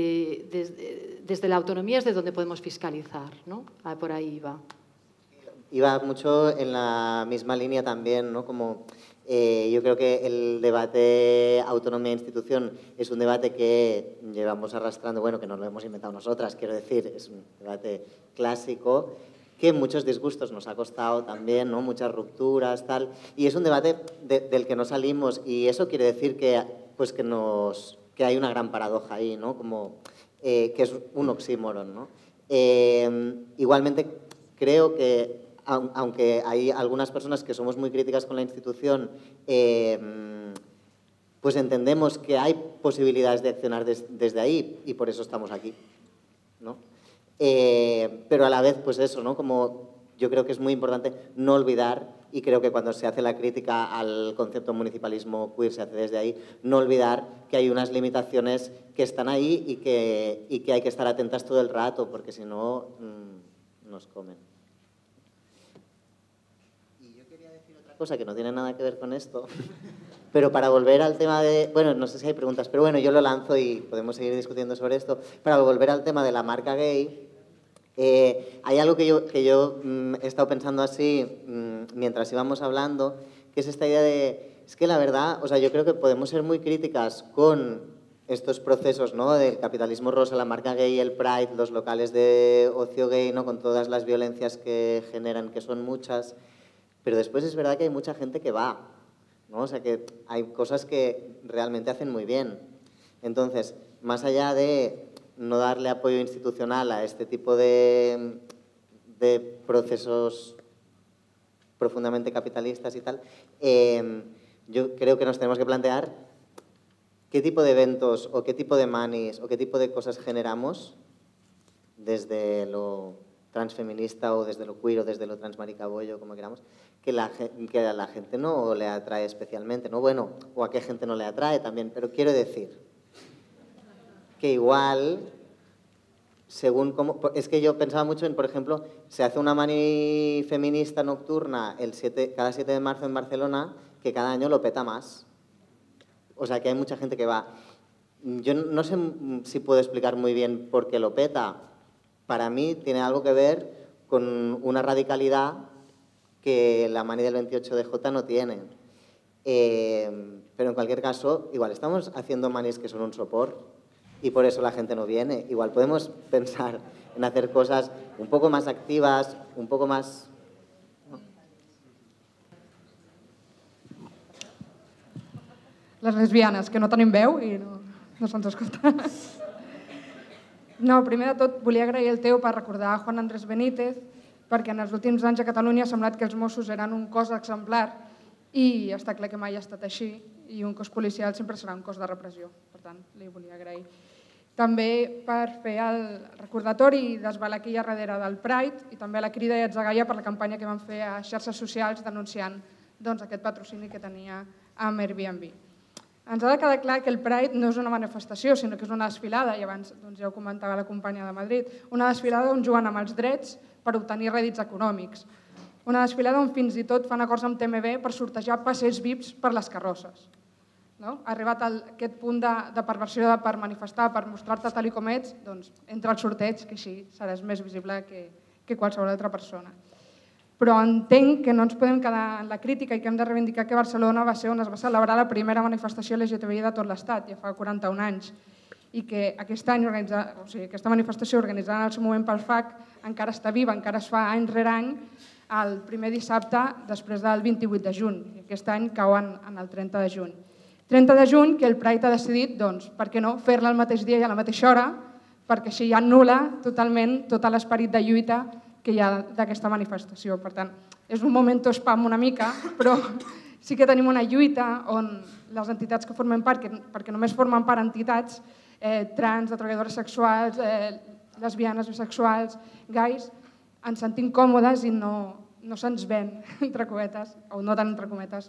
desde la autonomía es de donde podemos fiscalizar, ¿no? Por ahí va. Iba mucho en la misma línea también, ¿no? Como yo creo que el debate autonomía-institución es un debate que llevamos arrastrando, bueno, que nos lo hemos inventado nosotras, quiero decir, es un debate clásico que muchos disgustos nos ha costado también, ¿no? Muchas rupturas, tal, y es un debate del que no salimos, y eso quiere decir que, pues que hay una gran paradoja ahí, ¿no? Como que es un oxímoron, ¿no? Igualmente creo que aunque hay algunas personas que somos muy críticas con la institución, pues entendemos que hay posibilidades de accionar desde ahí y por eso estamos aquí, ¿no? Pero a la vez, pues eso, ¿no? Como yo creo que es muy importante no olvidar, y creo que cuando se hace la crítica al concepto municipalismo queer se hace desde ahí, no olvidar que hay unas limitaciones que están ahí y que hay que estar atentas todo el rato, porque si no, nos comen. Cosa que no tiene nada que ver con esto, Pero para volver al tema de... Bueno, no sé si hay preguntas, pero bueno, yo lo lanzo y podemos seguir discutiendo sobre esto. Para volver al tema de la marca gay, hay algo que yo he estado pensando así mientras íbamos hablando, que es esta idea de... Es que la verdad, o sea, yo creo que podemos ser muy críticas con estos procesos, ¿no? Del capitalismo rosa, la marca gay, el Pride, los locales de ocio gay, ¿no? Con todas las violencias que generan, que son muchas. Pero después es verdad que hay mucha gente que va, ¿no? O sea, que hay cosas que realmente hacen muy bien. Entonces, más allá de no darle apoyo institucional a este tipo de procesos profundamente capitalistas y tal, yo creo que nos tenemos que plantear qué tipo de eventos o qué tipo de manis o qué tipo de cosas generamos desde lo transfeminista o desde lo queer o desde lo transmaricabollo, como queramos, que a la gente no le atrae especialmente, ¿no? Bueno, o a qué gente no le atrae también, pero quiero decir que igual, según cómo... Es que yo pensaba mucho en, por ejemplo, se hace una mani feminista nocturna cada 7 de marzo en Barcelona, que cada año lo peta más. O sea, que hay mucha gente que va. Yo no sé si puedo explicar muy bien por qué lo peta. Para mí tiene algo que ver con una radicalidad que la mani del 28DJ no tiene. Pero en cualquier caso, igual estamos haciendo manis que son un sopor y por eso la gente no viene. Igual podemos pensar en hacer cosas un poco más activas, un poco más... Les lesbianes, que no tenim veu i no se'ns escolta. No, primer de tot volia agrair el teu per recordar a Juan Andrés Benítez, perquè en els últims anys a Catalunya ha semblat que els Mossos eren un cos exemplar i està clar que mai ha estat així i un cos policial sempre serà un cos de repressió. Per tant, li volia agrair. També per fer el recordatori i desvelar qui hi ha darrere del Pride i també la crida i atzagaya per la campanya que van fer a xarxes socials denunciant aquest patrocini que tenia amb Airbnb. Ens ha de quedar clar que el Pride no és una manifestació, sinó que és una desfilada, i abans ja ho comentava la companya de Madrid, una desfilada on juguen amb els drets per obtenir rèdits econòmics. Una desfilada on fins i tot fan acords amb TMB per sortejar passeigs VIPs per les carrosses. Ha arribat a aquest punt de perversió per manifestar, per mostrar-te tal com ets, doncs entra al sorteig, que així seràs més visible que qualsevol altra persona. Però entenc que no ens podem quedar en la crítica i que hem de reivindicar que Barcelona va ser on es va celebrar la primera manifestació LGTBI de tot l'Estat, ja fa 41 anys, i que aquest any aquesta manifestació organitzada en el seu moment pel FAC encara està viva, encara es fa any rere any, el primer dissabte després del 28 de juny, i aquest any cau en el 30 de juny. 30 de juny que el Pride ha decidit, doncs, per què no, fer-la el mateix dia i a la mateixa hora, perquè així ja anul·la totalment tot l'esperit de lluita que hi ha d'aquesta manifestació. Per tant, és un moment spam una mica, però sí que tenim una lluita on les entitats que formen part, perquè només formen part entitats trans, de treballadores sexuals, lesbianes, bisexuals, gais, ens sentim còmodes i no se'ns ven, entre cometes, o no tant entre cometes,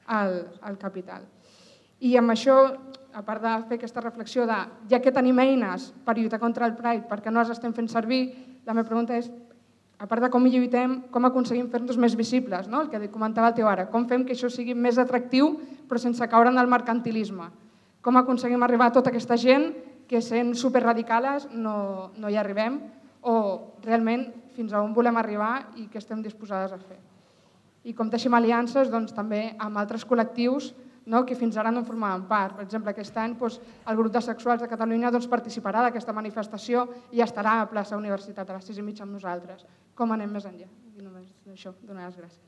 al capital. I amb això, a part de fer aquesta reflexió de ja que tenim eines per lluitar contra el Pride, per què no les estem fent servir, la meva pregunta és, a part de com hi lluitem, com aconseguim fer-nos més visibles, el que comentava el teu ara, com fem que això sigui més atractiu però sense caure en el mercantilisme, com aconseguim arribar a tota aquesta gent que sent superradicales no hi arribem o realment fins a on volem arribar i què estem disposades a fer. I com teixim aliances també amb altres col·lectius que fins ara no en formaven part. Per exemple, aquest any el grup de sexuals de Catalunya participarà d'aquesta manifestació i estarà a plaça Universitat a les 6:30 amb nosaltres. Com anem més enllà? I només això, donar les gràcies.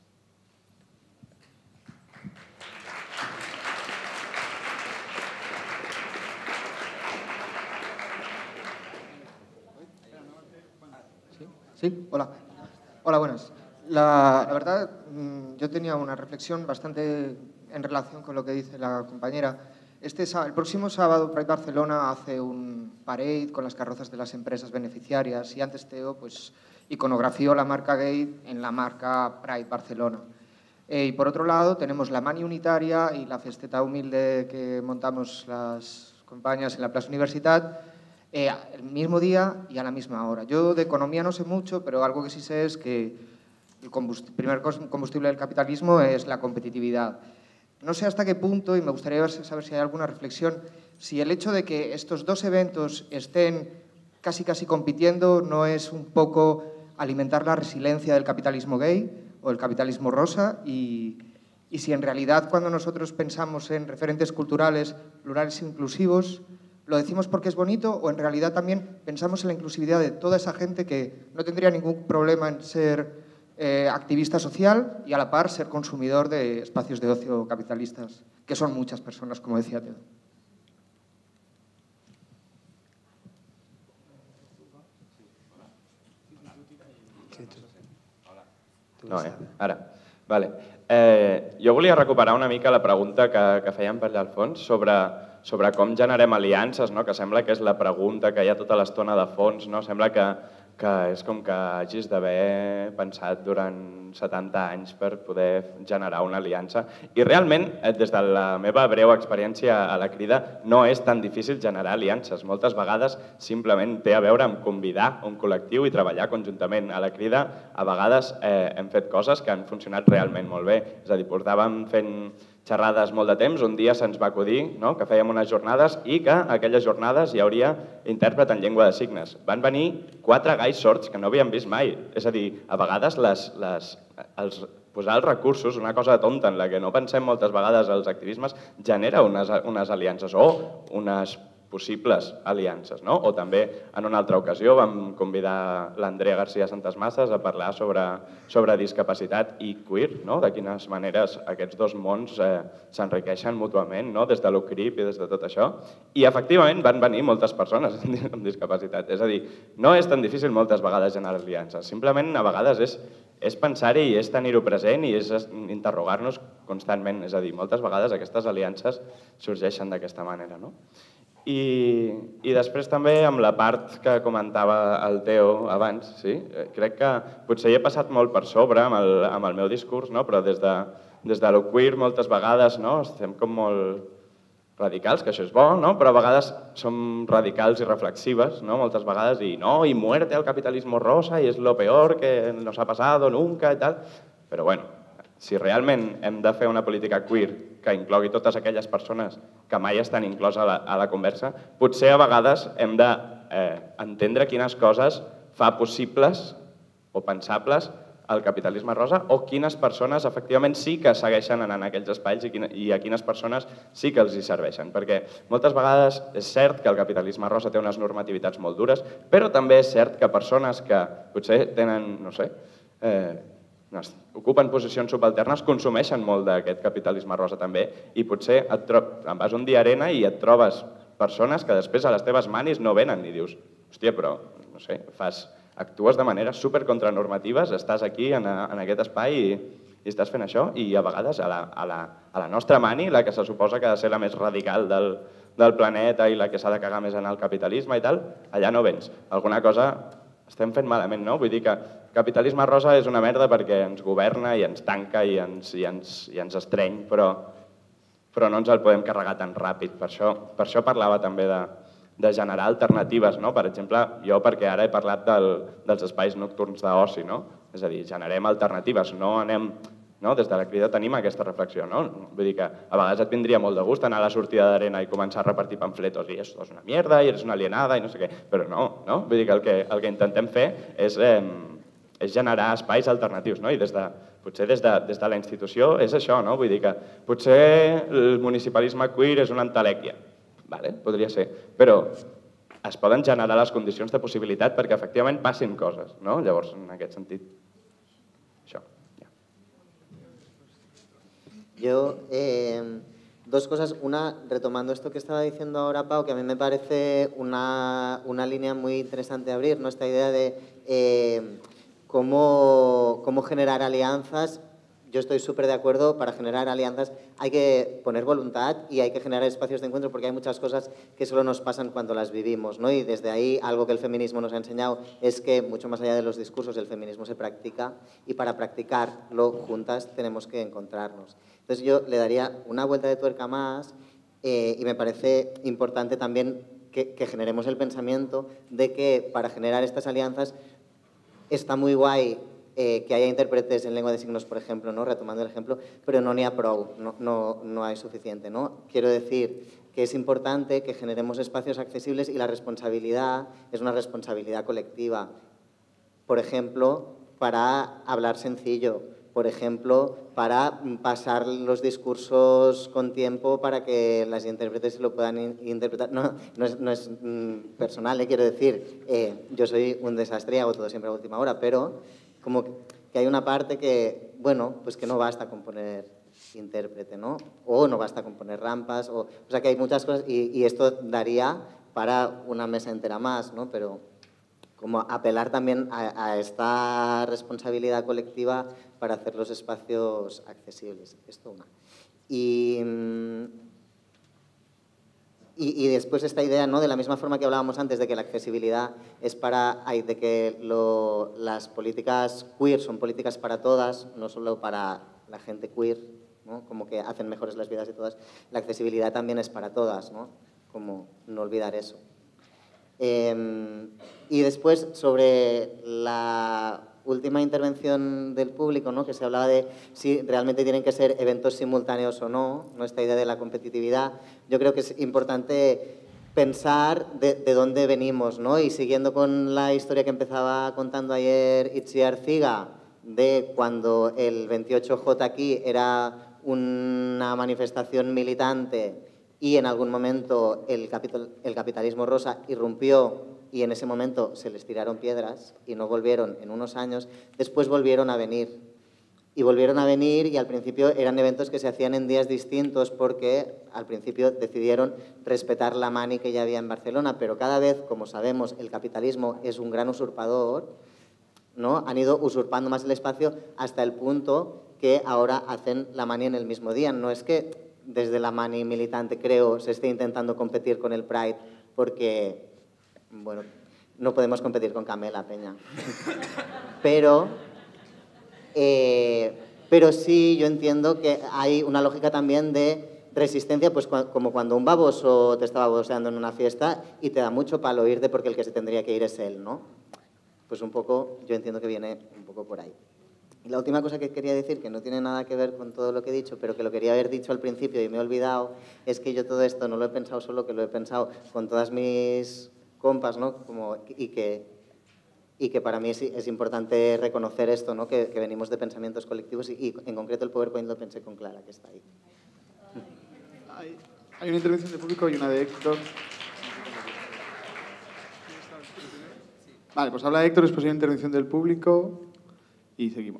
¿Sí? Hola. Hola, buenas. La verdad, yo tenía una reflexión bastante en relación con lo que dice la compañera. El próximo sábado Pride Barcelona hace un parade con las carrozas de las empresas beneficiarias y antes Teo iconografió la marca gay en la marca Pride Barcelona. Y por otro lado tenemos la mani unitaria y la festeta humilde que montamos las compañías en la Plaza Universitat el mismo día y a la misma hora. Yo de economía no sé mucho, pero algo que sí sé es que el primer combustible del capitalismo es la competitividad. No sé hasta qué punto, y me gustaría saber si hay alguna reflexión, si el hecho de que estos dos eventos estén casi compitiendo no es un poco alimentar la resiliencia del capitalismo gay o el capitalismo rosa, y si en realidad cuando nosotros pensamos en referentes culturales plurales e inclusivos, ¿lo decimos porque es bonito o en realidad también pensamos en la inclusividad de toda esa gente que no tendría ningún problema en ser activista social y a la par ser consumidor de espacios de ocio capitalistas, que son muchas personas, como decía Teo? No, ara. Vale. Jo volia recuperar una mica la pregunta que fèiem per allà al fons sobre com generem aliances, no? Que sembla que és la pregunta que hi ha tota l'estona de fons, no? Sembla que és com que hagis d'haver pensat durant 70 anys per poder generar una aliança. I realment, des de la meva breu experiència a la Crida, no és tan difícil generar aliances. Moltes vegades simplement té a veure amb convidar un col·lectiu i treballar conjuntament. A la Crida, a vegades hem fet coses que han funcionat realment molt bé. És a dir, portàvem fent xerrades molt de temps, un dia se'ns va acudir que fèiem unes jornades i que a aquelles jornades hi hauria intèrpret en llengua de signes. Van venir 4 gais sords que no havíem vist mai. És a dir, a vegades posar els recursos, una cosa tonta en la que no pensem moltes vegades els activismes, genera unes aliances o unes possibles aliances. O també, en una altra ocasió, vam convidar l'Andrea García Santasmasas a parlar sobre discapacitat i queer, de quines maneres aquests dos mons s'enriqueixen mútuament, des de l'UCRIP i des de tot això. I, efectivament, van venir moltes persones amb discapacitat. És a dir, no és tan difícil moltes vegades generar aliances. Simplement, a vegades, és pensar-hi i és tenir-ho present i és interrogar-nos constantment. És a dir, moltes vegades aquestes aliances sorgeixen d'aquesta manera. I després també amb la part que comentava el Teo abans, crec que potser hi he passat molt per sobre amb el meu discurs, però des de lo queer moltes vegades estem com molt radicals, que això és bo, però a vegades som radicals i reflexives, moltes vegades, i muerte al capitalismo rosa, i és lo peor que nos ha pasado nunca, i tal. Però bueno, si realment hem de fer una política queer que inclogui totes aquelles persones que mai estan incloses a la conversa, potser a vegades hem d'entendre quines coses fa possibles o pensables el capitalisme rosa o quines persones efectivament sí que segueixen anant a aquells espais i a quines persones sí que els hi serveixen. Perquè moltes vegades és cert que el capitalisme rosa té unes normativitats molt dures, però també és cert que persones que potser tenen, no sé, ocupen posicions subalternes, consumeixen molt d'aquest capitalisme rosa també i potser em vas un dia a Arena i et trobes persones que després a les teves manis no venen i dius, hòstia, però, no sé, actues de maneres supercontranormatives, estàs aquí en aquest espai i estàs fent això i a vegades a la nostra mani, la que se suposa que ha de ser la més radical del planeta i la que s'ha de cagar més en el capitalisme i tal, allà no vens. Alguna cosa estem fent malament, no? Vull dir que capitalisme rosa és una merda perquè ens governa i ens tanca i ens estreny, però no ens el podem carregar tan ràpid. Per això parlava també de generar alternatives, no? Per exemple, jo perquè ara he parlat dels espais nocturns d'oci, no? És a dir, generem alternatives, no anem... Des de la Crida tenim aquesta reflexió, no? Vull dir que a vegades et vindria molt de gust anar a la sortida d'Arena i començar a repartir pamfletos i això és una mierda i eres una alienada i no sé què, però no? Vull dir que el que intentem fer és generar espais alternatius, no? I potser des de la institució és això, no? Vull dir que potser el municipalisme queer és una entelèquia, podria ser, però es poden generar les condicions de possibilitat perquè efectivament passin coses, no? Llavors, en aquest sentit, això. Yo, dos cosas. Una, retomando esto que estaba diciendo ahora Pau, que a mí me parece una línea muy interesante de abrir, ¿no? Esta idea de cómo generar alianzas. Yo estoy súper de acuerdo, para generar alianzas hay que poner voluntad y hay que generar espacios de encuentro porque hay muchas cosas que solo nos pasan cuando las vivimos, ¿no? Y desde ahí algo que el feminismo nos ha enseñado es que mucho más allá de los discursos el feminismo se practica y para practicarlo juntas tenemos que encontrarnos. Entonces yo le daría una vuelta de tuerca más y me parece importante también que generemos el pensamiento de que para generar estas alianzas está muy guay que haya intérpretes en lengua de signos, por ejemplo, ¿no? Retomando el ejemplo, pero no n'hi ha prou, no hay suficiente, ¿no? Quiero decir que es importante que generemos espacios accesibles y la responsabilidad es una responsabilidad colectiva. Por ejemplo, para hablar sencillo, por ejemplo, para pasar los discursos con tiempo para que las intérpretes lo puedan interpretar. No es personal, quiero decir, yo soy un desastre y hago todo siempre a última hora, pero como que hay una parte que, bueno, pues que no basta con poner intérprete, ¿no? O no basta con poner rampas, o sea que hay muchas cosas y esto daría para una mesa entera más, ¿no? Pero como apelar también a esta responsabilidad colectiva para hacer los espacios accesibles. Esto una. Y después esta idea, ¿no? De la misma forma que hablábamos antes de que la accesibilidad es de que las políticas queer son políticas para todas, no solo para la gente queer, ¿no? Como que hacen mejores las vidas de todas. La accesibilidad también es para todas, ¿no? Como no olvidar eso. Y después, sobre la última intervención del público, ¿no? Que se hablaba de si realmente tienen que ser eventos simultáneos o no, esta idea de la competitividad, yo creo que es importante pensar de dónde venimos, ¿no? Y siguiendo con la historia que empezaba contando ayer Itziar Ziga, de cuando el 28J aquí era una manifestación militante y en algún momento el capitalismo rosa irrumpió y en ese momento se les tiraron piedras y no volvieron en unos años, después volvieron a venir. Y volvieron a venir y al principio eran eventos que se hacían en días distintos porque al principio decidieron respetar la mani que ya había en Barcelona, pero cada vez, como sabemos, el capitalismo es un gran usurpador, ¿no? Han ido usurpando más el espacio hasta el punto que ahora hacen la mani en el mismo día. No es que desde la mani militante, creo, se esté intentando competir con el Pride porque, bueno, no podemos competir con Camela, Peña. Pero sí yo entiendo que hay una lógica también de resistencia, pues como cuando un baboso te está baboseando en una fiesta y te da mucho palo irte porque el que se tendría que ir es él, ¿no? Pues un poco, yo entiendo que viene un poco por ahí. Y la última cosa que quería decir, que no tiene nada que ver con todo lo que he dicho, pero que lo quería haber dicho al principio y me he olvidado, es que yo todo esto no lo he pensado solo, que lo he pensado con todas mis compas, ¿no? Y que para mí es importante reconocer esto, ¿no? Que venimos de pensamientos colectivos y en concreto el PowerPoint lo pensé con Clara, que está ahí. Hay una intervención de público y una de Héctor. Vale, pues habla Héctor, después hay una intervención del público y seguimos.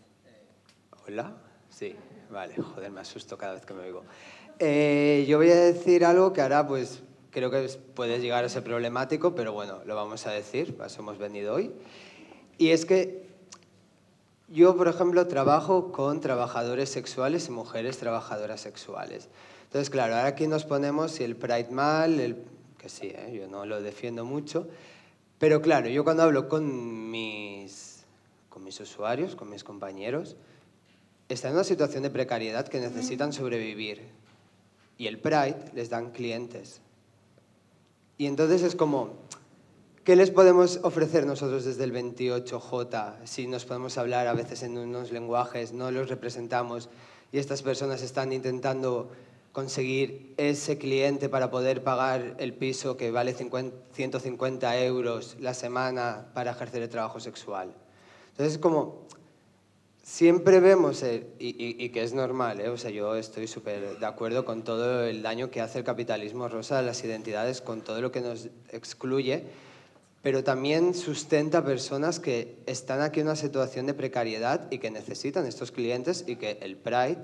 ¿Hola? Sí, vale, joder, me asusto cada vez que me oigo. Yo voy a decir algo que ahora, pues, creo que puede llegar a ser problemático, pero bueno, lo vamos a decir, para eso hemos venido hoy. Y es que yo, por ejemplo, trabajo con trabajadores sexuales y mujeres trabajadoras sexuales. Entonces, claro, ahora aquí nos ponemos si el Pride mal, que sí, yo no lo defiendo mucho, pero claro, yo cuando hablo con mis usuarios, con mis compañeros, están en una situación de precariedad que necesitan sobrevivir. Y el Pride les dan clientes. Y entonces es como, ¿qué les podemos ofrecer nosotros desde el 28J? Si nos podemos hablar a veces en unos lenguajes, no los representamos y estas personas están intentando conseguir ese cliente para poder pagar el piso que vale 150 euros la semana para ejercer el trabajo sexual. Entonces es como, siempre vemos, y que es normal, o sea, yo estoy súper de acuerdo con todo el daño que hace el capitalismo rosa a las identidades, con todo lo que nos excluye, pero también sustenta personas que están aquí en una situación de precariedad y que necesitan estos clientes y que el Pride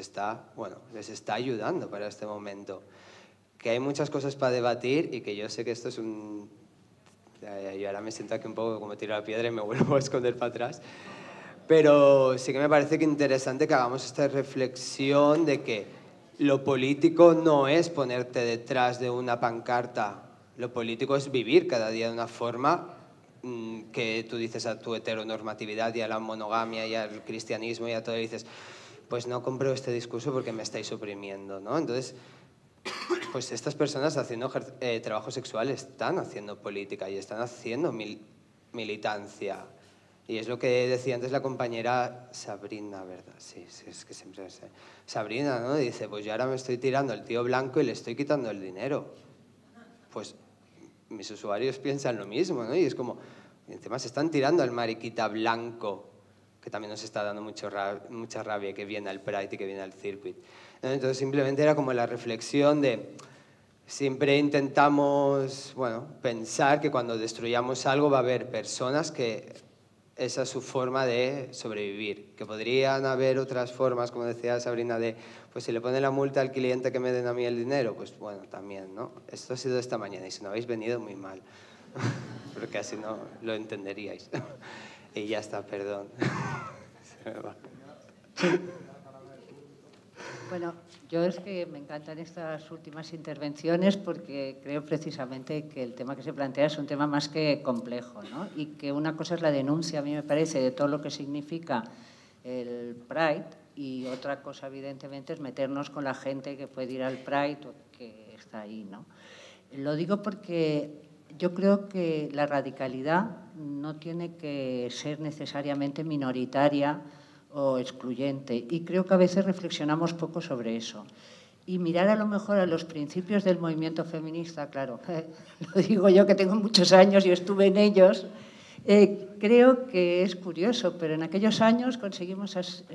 les está ayudando para este momento. Que hay muchas cosas para debatir y que yo sé que esto es un... Yo ahora me siento aquí un poco como tiro la piedra y me vuelvo a esconder para atrás. Pero sí que me parece que interesante que hagamos esta reflexión de que lo político no es ponerte detrás de una pancarta. Lo político es vivir cada día de una forma que tú dices a tu heteronormatividad y a la monogamia y al cristianismo y a todo, y dices, pues no compro este discurso porque me estáis oprimiendo, ¿no? Entonces, pues estas personas haciendo trabajo sexual están haciendo política y están haciendo militancia. Y es lo que decía antes la compañera Sabrina, ¿verdad? Sí, es que siempre sé. Sabrina, ¿no? Dice, pues yo ahora me estoy tirando al tío blanco y le estoy quitando el dinero. Pues mis usuarios piensan lo mismo, ¿no? Y es como, encima se están tirando al mariquita blanco, que también nos está dando mucha rabia, que viene al Pride y que viene al Circuit. Entonces simplemente era como la reflexión de... Siempre intentamos, bueno, pensar que cuando destruyamos algo va a haber personas que esa es su forma de sobrevivir, que podrían haber otras formas, como decía Sabrina, de, pues si le pone la multa al cliente que me den a mí el dinero, pues bueno, también, ¿no? Esto ha sido esta mañana y si no habéis venido, muy mal, porque así no lo entenderíais. Y ya está, perdón. Se me va. Bueno, yo es que me encantan estas últimas intervenciones porque creo precisamente que el tema que se plantea es un tema más que complejo, ¿no? Y que una cosa es la denuncia, a mí me parece, de todo lo que significa el Pride y otra cosa, evidentemente, es meternos con la gente que puede ir al Pride o que está ahí, ¿no? Lo digo porque yo creo que la radicalidad no tiene que ser necesariamente minoritaria o excluyente. Y creo que a veces reflexionamos poco sobre eso. Y mirar a lo mejor a los principios del movimiento feminista, claro, lo digo yo que tengo muchos años y estuve en ellos, creo que es curioso, pero en aquellos años conseguimos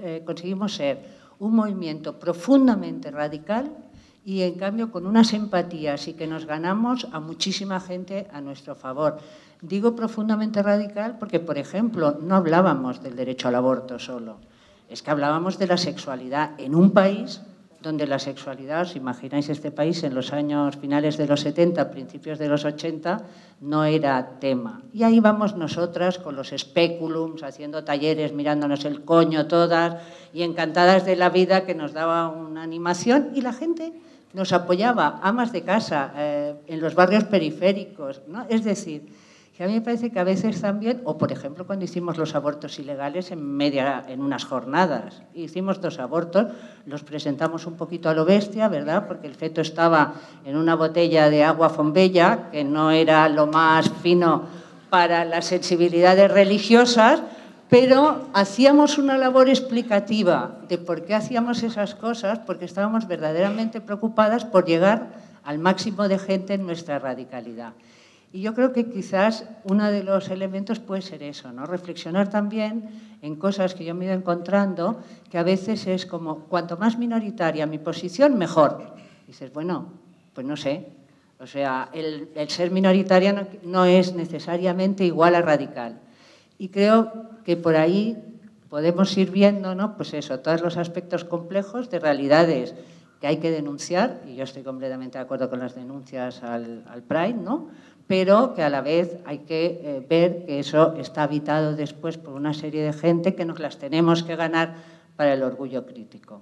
ser un movimiento profundamente radical y en cambio con unas empatías y que nos ganamos a muchísima gente a nuestro favor. Digo profundamente radical porque, por ejemplo, no hablábamos del derecho al aborto solo, es que hablábamos de la sexualidad en un país donde la sexualidad, os imagináis este país en los años finales de los 70, principios de los 80, no era tema. Y ahí vamos nosotras con los speculums, haciendo talleres, mirándonos el coño todas y encantadas de la vida, que nos daba una animación y la gente nos apoyaba, amas de casa, en los barrios periféricos, ¿no? Es decir, que a mí me parece que a veces también, o por ejemplo cuando hicimos los abortos ilegales en unas jornadas, hicimos 2 abortos, los presentamos un poquito a lo bestia, ¿verdad? Porque el feto estaba en una botella de agua Fombella, que no era lo más fino para las sensibilidades religiosas, pero hacíamos una labor explicativa de por qué hacíamos esas cosas, porque estábamos verdaderamente preocupadas por llegar al máximo de gente en nuestra radicalidad. Y yo creo que quizás uno de los elementos puede ser eso, ¿no? Reflexionar también en cosas que yo me he ido encontrando, que a veces es como, cuanto más minoritaria mi posición, mejor. Y dices, bueno, pues no sé. O sea, el ser minoritaria no es necesariamente igual a radical. Y creo que por ahí podemos ir viendo, ¿no? Pues eso, todos los aspectos complejos de realidades que hay que denunciar, y yo estoy completamente de acuerdo con las denuncias al Pride, ¿no? Pero que a la vez hay que ver que eso está habitado después por una serie de gente que nos las tenemos que ganar para el orgullo crítico.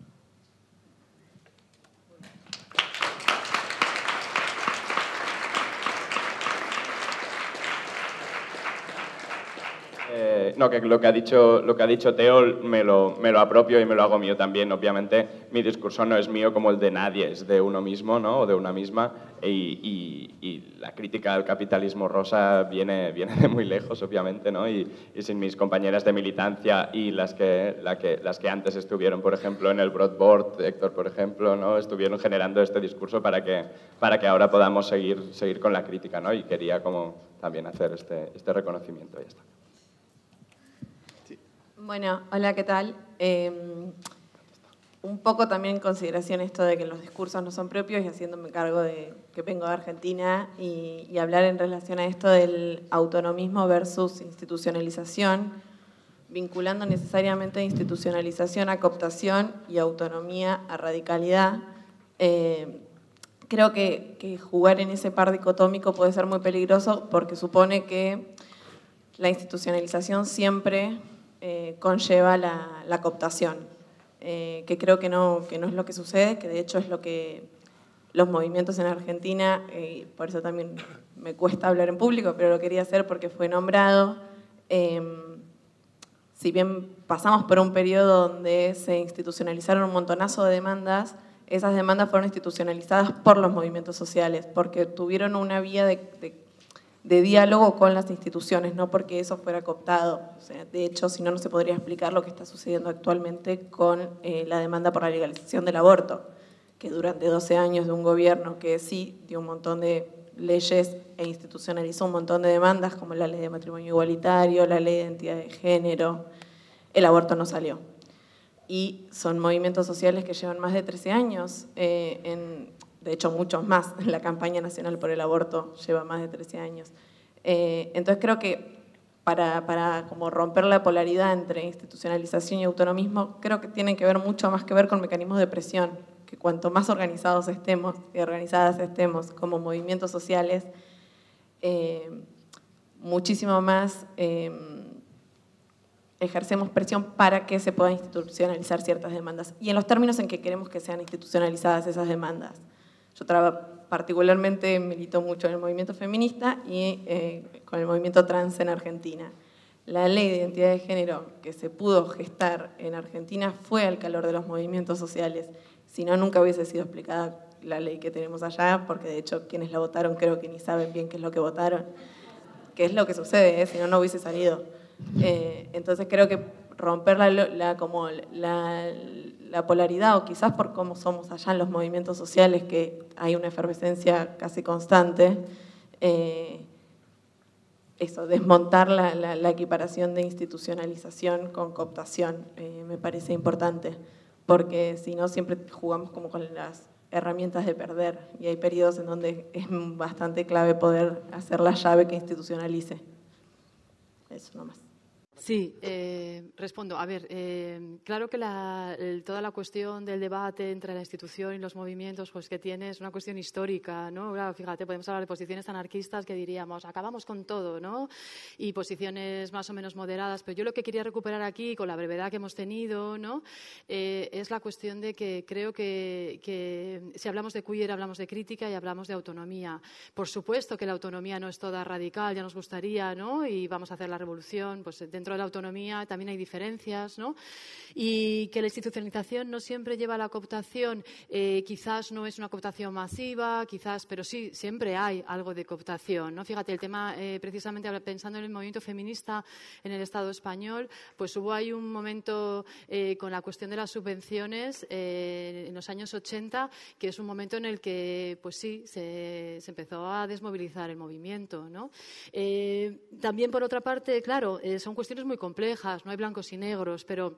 No, que lo que ha dicho Teo me lo apropio y me lo hago mío también. Obviamente, mi discurso no es mío como el de nadie, es de uno mismo, ¿no? O de una misma. Y la crítica al capitalismo rosa viene de muy lejos, obviamente, ¿no? Y sin mis compañeras de militancia y las que antes estuvieron, por ejemplo, en el Broadboard, Héctor, por ejemplo, ¿no? Estuvieron generando este discurso para que ahora podamos seguir con la crítica, ¿no? Y quería como también hacer este reconocimiento. Ya está. Bueno, hola, ¿qué tal? Un poco también en consideración esto de que los discursos no son propios y haciéndome cargo de que vengo de Argentina y hablar en relación a esto del autonomismo versus institucionalización, vinculando necesariamente institucionalización a cooptación y autonomía a radicalidad. Creo que jugar en ese par dicotómico puede ser muy peligroso porque supone que la institucionalización siempre conlleva la cooptación, que creo que no es lo que sucede, que de hecho es lo que los movimientos en Argentina, por eso también me cuesta hablar en público, pero lo quería hacer porque fue nombrado. Si bien pasamos por un periodo donde se institucionalizaron un montonazo de demandas, esas demandas fueron institucionalizadas por los movimientos sociales, porque tuvieron una vía de de diálogo con las instituciones, no porque eso fuera cooptado. O sea, de hecho, si no, no se podría explicar lo que está sucediendo actualmente con la demanda por la legalización del aborto, que durante 12 años de un gobierno que sí dio un montón de leyes e institucionalizó un montón de demandas, como la ley de matrimonio igualitario, la ley de identidad de género, el aborto no salió. Y son movimientos sociales que llevan más de 13 años, de hecho muchos más. La campaña nacional por el aborto lleva más de 13 años. Entonces creo que para como romper la polaridad entre institucionalización y autonomismo, creo que tienen que ver mucho más que ver con mecanismos de presión, que cuanto más organizados estemos y organizadas estemos como movimientos sociales, muchísimo más ejercemos presión para que se puedan institucionalizar ciertas demandas y en los términos en que queremos que sean institucionalizadas esas demandas. Yo particularmente milito mucho en el movimiento feminista y con el movimiento trans en Argentina. La ley de identidad de género que se pudo gestar en Argentina fue al calor de los movimientos sociales. Si no, nunca hubiese sido explicada la ley que tenemos allá, porque de hecho quienes la votaron creo que ni saben bien qué es lo que votaron, qué es lo que sucede, si no, no hubiese salido. Entonces creo que romper la polaridad, o quizás por cómo somos allá en los movimientos sociales, que hay una efervescencia casi constante, eso, desmontar la equiparación de institucionalización con cooptación me parece importante, porque si no siempre jugamos como con las herramientas de perder y hay periodos en donde es bastante clave poder hacer la llave que institucionalice. Eso nomás. Sí, respondo. A ver, claro que toda la cuestión del debate entre la institución y los movimientos pues, que tiene es una cuestión histórica, ¿no? Claro, fíjate, podemos hablar de posiciones anarquistas que diríamos, acabamos con todo, ¿no? Y posiciones más o menos moderadas, pero yo lo que quería recuperar aquí, con la brevedad que hemos tenido, ¿no? Es la cuestión de que creo que si hablamos de queer, hablamos de crítica y hablamos de autonomía. Por supuesto que la autonomía no es toda radical, ya nos gustaría, ¿no? Y vamos a hacer la revolución, pues dentro de la autonomía también hay diferencias, ¿no? Y que la institucionalización no siempre lleva a la cooptación, quizás no es una cooptación masiva, quizás, pero sí, siempre hay algo de cooptación, ¿no? Fíjate, el tema, precisamente pensando en el movimiento feminista en el Estado español, pues hubo ahí un momento con la cuestión de las subvenciones en los años 80, que es un momento en el que, pues sí, se empezó a desmovilizar el movimiento, ¿no? También, por otra parte, claro, son cuestiones muy complejas, no hay blancos y negros, pero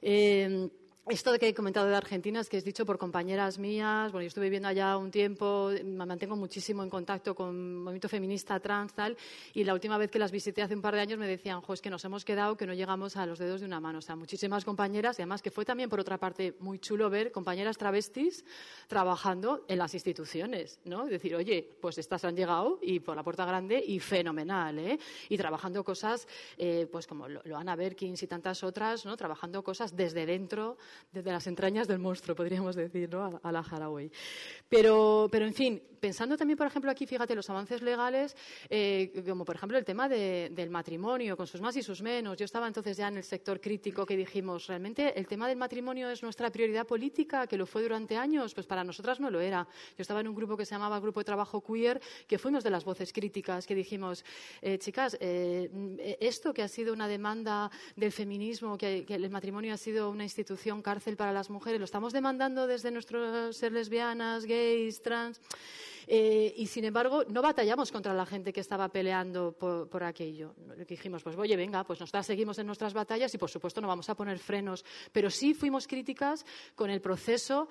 esto de que he comentado de Argentina es que es dicho por compañeras mías. Bueno, yo estuve viviendo allá un tiempo, me mantengo muchísimo en contacto con el movimiento feminista trans, tal, y la última vez que las visité hace un par de años me decían, jo, es que nos hemos quedado que no llegamos a los dedos de una mano. O sea, muchísimas compañeras, y además que fue también, por otra parte, muy chulo ver compañeras travestis trabajando en las instituciones, ¿no? Es decir, oye, pues estas han llegado y por la puerta grande y fenomenal, ¿eh? Y trabajando cosas, pues como Loana Berkins y tantas otras, ¿no? Trabajando cosas desde dentro, desde las entrañas del monstruo, podríamos decir, ¿no? A la Haraway. Pero, en fin, pensando también, por ejemplo, aquí, fíjate, los avances legales, como por ejemplo el tema del matrimonio, con sus más y sus menos. Yo estaba entonces ya en el sector crítico que dijimos, ¿realmente el tema del matrimonio es nuestra prioridad política, que lo fue durante años? Pues para nosotras no lo era. Yo estaba en un grupo que se llamaba Grupo de Trabajo Queer, que fuimos de las voces críticas, que dijimos, chicas, esto que ha sido una demanda del feminismo, que el matrimonio ha sido una institución cárcel para las mujeres, lo estamos demandando desde nuestro ser lesbianas, gays, trans, y sin embargo no batallamos contra la gente que estaba peleando por aquello. Dijimos, pues oye, venga, pues nosotras seguimos en nuestras batallas y por supuesto no vamos a poner frenos, pero sí fuimos críticas con el proceso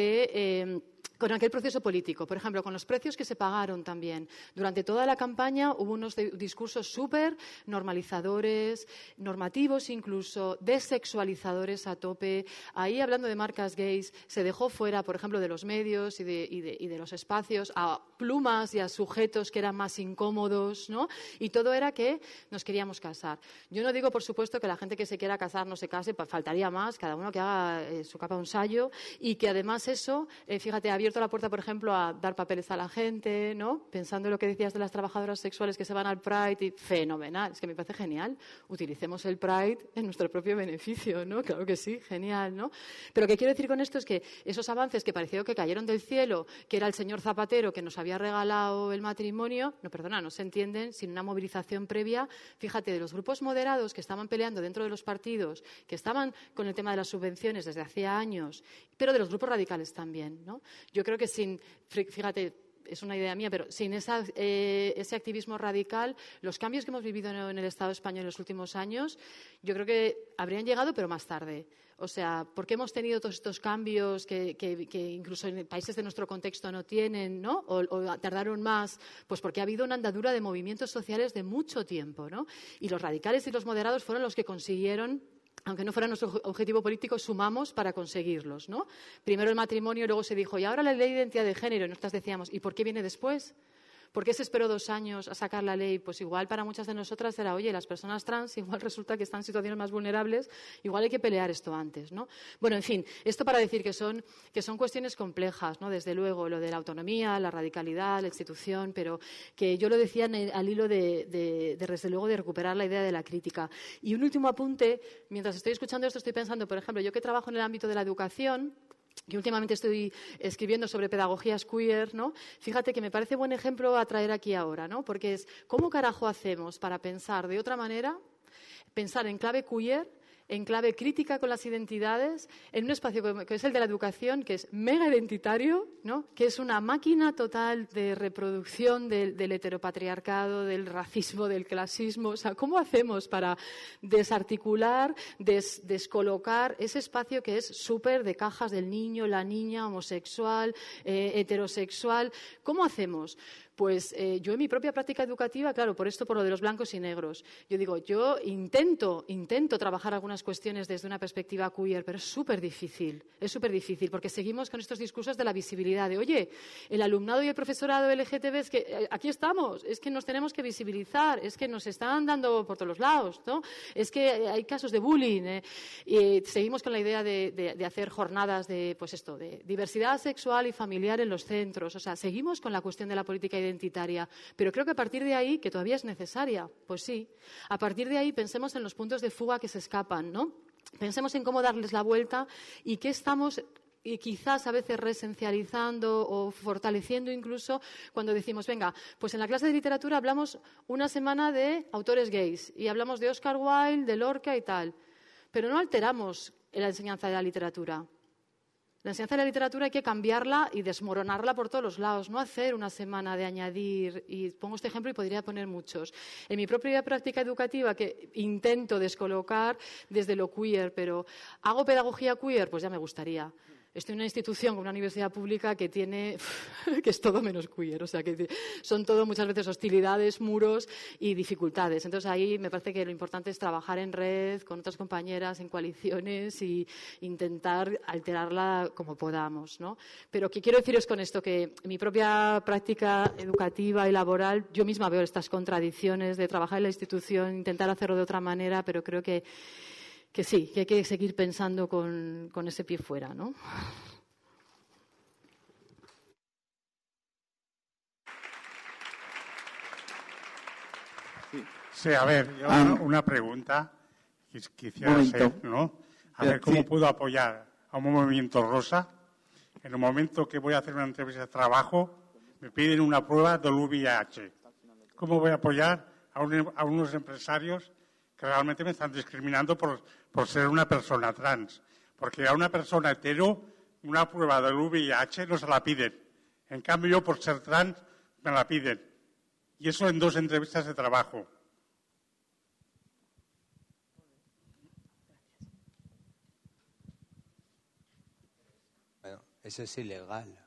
con aquel proceso político, por ejemplo, con los precios que se pagaron también. Durante toda la campaña hubo unos discursos súper normalizadores, normativos incluso, desexualizadores a tope. Ahí, hablando de marcas gays, se dejó fuera, por ejemplo, de los medios y de los espacios a plumas y a sujetos que eran más incómodos, ¿no? Y todo era que nos queríamos casar. Yo no digo, por supuesto, que la gente que se quiera casar no se case, faltaría más, cada uno que haga su capa un sayo, y que además eso, fíjate, ha abierto la puerta, por ejemplo, a dar papeles a la gente, ¿no? Pensando en lo que decías de las trabajadoras sexuales que se van al Pride, y fenomenal, es que me parece genial. Utilicemos el Pride en nuestro propio beneficio, ¿no? Claro que sí, genial, ¿no? Pero lo que quiero decir con esto es que esos avances que pareció que cayeron del cielo, que era el señor Zapatero que nos había regalado el matrimonio, no se entienden sin una movilización previa, fíjate, de los grupos moderados que estaban peleando dentro de los partidos, que estaban con el tema de las subvenciones desde hacía años, pero de los grupos radicales también, ¿no? Yo creo que fíjate, es una idea mía, pero sin ese activismo radical, los cambios que hemos vivido en el Estado español en los últimos años, yo creo que habrían llegado, pero más tarde. O sea, ¿por qué hemos tenido todos estos cambios que incluso en países de nuestro contexto no tienen, ¿no? O tardaron más? Pues porque ha habido una andadura de movimientos sociales de mucho tiempo, ¿no? Y los radicales y los moderados fueron los que consiguieron, aunque no fuera nuestro objetivo político, sumamos para conseguirlos, ¿no? Primero el matrimonio, luego se dijo, y ahora la ley de identidad de género. Y nosotras decíamos, ¿y por qué viene después? ¿Por qué se esperó 2 años a sacar la ley? Pues igual para muchas de nosotras era, oye, las personas trans igual resulta que están en situaciones más vulnerables, igual hay que pelear esto antes, ¿no? Bueno, en fin, esto para decir que son cuestiones complejas, ¿no? Desde luego, lo de la autonomía, la radicalidad, la institución, pero que yo lo decía al hilo desde luego, de recuperar la idea de la crítica. Y un último apunte, mientras estoy escuchando esto, estoy pensando, por ejemplo, yo que trabajo en el ámbito de la educación, que últimamente estoy escribiendo sobre pedagogías queer, ¿no? Fíjate que me parece buen ejemplo a traer aquí ahora, ¿no? Porque es, ¿cómo carajo hacemos para pensar de otra manera, pensar en clave queer, en clave crítica con las identidades, en un espacio que es el de la educación, que es mega identitario, ¿no? Que es una máquina total de reproducción del heteropatriarcado, del racismo, del clasismo? O sea, ¿cómo hacemos para desarticular, descolocar ese espacio que es súper de cajas del niño, la niña, homosexual, heterosexual? ¿Cómo hacemos? Pues yo en mi propia práctica educativa, claro, por lo de los blancos y negros, yo digo, yo intento trabajar algunas cuestiones desde una perspectiva queer, pero es súper difícil, porque seguimos con estos discursos de la visibilidad, de, oye, el alumnado y el profesorado LGTB, es que aquí estamos, es que nos tenemos que visibilizar, es que nos están dando por todos los lados, ¿no? Es que hay casos de bullying, y seguimos con la idea de hacer jornadas de diversidad sexual y familiar en los centros, o sea, seguimos con la cuestión de la política identitaria, pero creo que a partir de ahí, que todavía es necesaria, pues sí, a partir de ahí pensemos en los puntos de fuga que se escapan, ¿no? Pensemos en cómo darles la vuelta y qué estamos y quizás a veces reesencializando o fortaleciendo incluso cuando decimos, venga, pues en la clase de literatura hablamos una semana de autores gays y hablamos de Oscar Wilde, de Lorca y tal, pero no alteramos la enseñanza de la literatura. La enseñanza de la literatura hay que cambiarla y desmoronarla por todos los lados, no hacer una semana de añadir, y pongo este ejemplo y podría poner muchos. En mi propia práctica educativa, que intento descolocar desde lo queer, pero ¿hago pedagogía queer? Pues ya me gustaría. Estoy en una institución, una universidad pública que es todo menos queer, o sea, que son todo muchas veces hostilidades, muros y dificultades. Entonces ahí me parece que lo importante es trabajar en red, con otras compañeras, en coaliciones y intentar alterarla como podamos, ¿no? Pero ¿qué quiero deciros con esto? Que en mi propia práctica educativa y laboral yo misma veo estas contradicciones de trabajar en la institución, intentar hacerlo de otra manera, pero creo que sí, que hay que seguir pensando con ese pie fuera, ¿no? Sí, a ver, yo una pregunta que quisiera hacer, ¿no? A ver cómo puedo apoyar a un movimiento rosa. En el momento que voy a hacer una entrevista de trabajo, me piden una prueba del VIH. ¿Cómo voy a apoyar a unos empresarios que realmente me están discriminando por ser una persona trans? Porque a una persona hetero una prueba del VIH no se la piden. En cambio, yo por ser trans me la piden. Y eso en 2 entrevistas de trabajo. Bueno, eso es ilegal.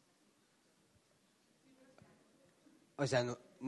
O sea,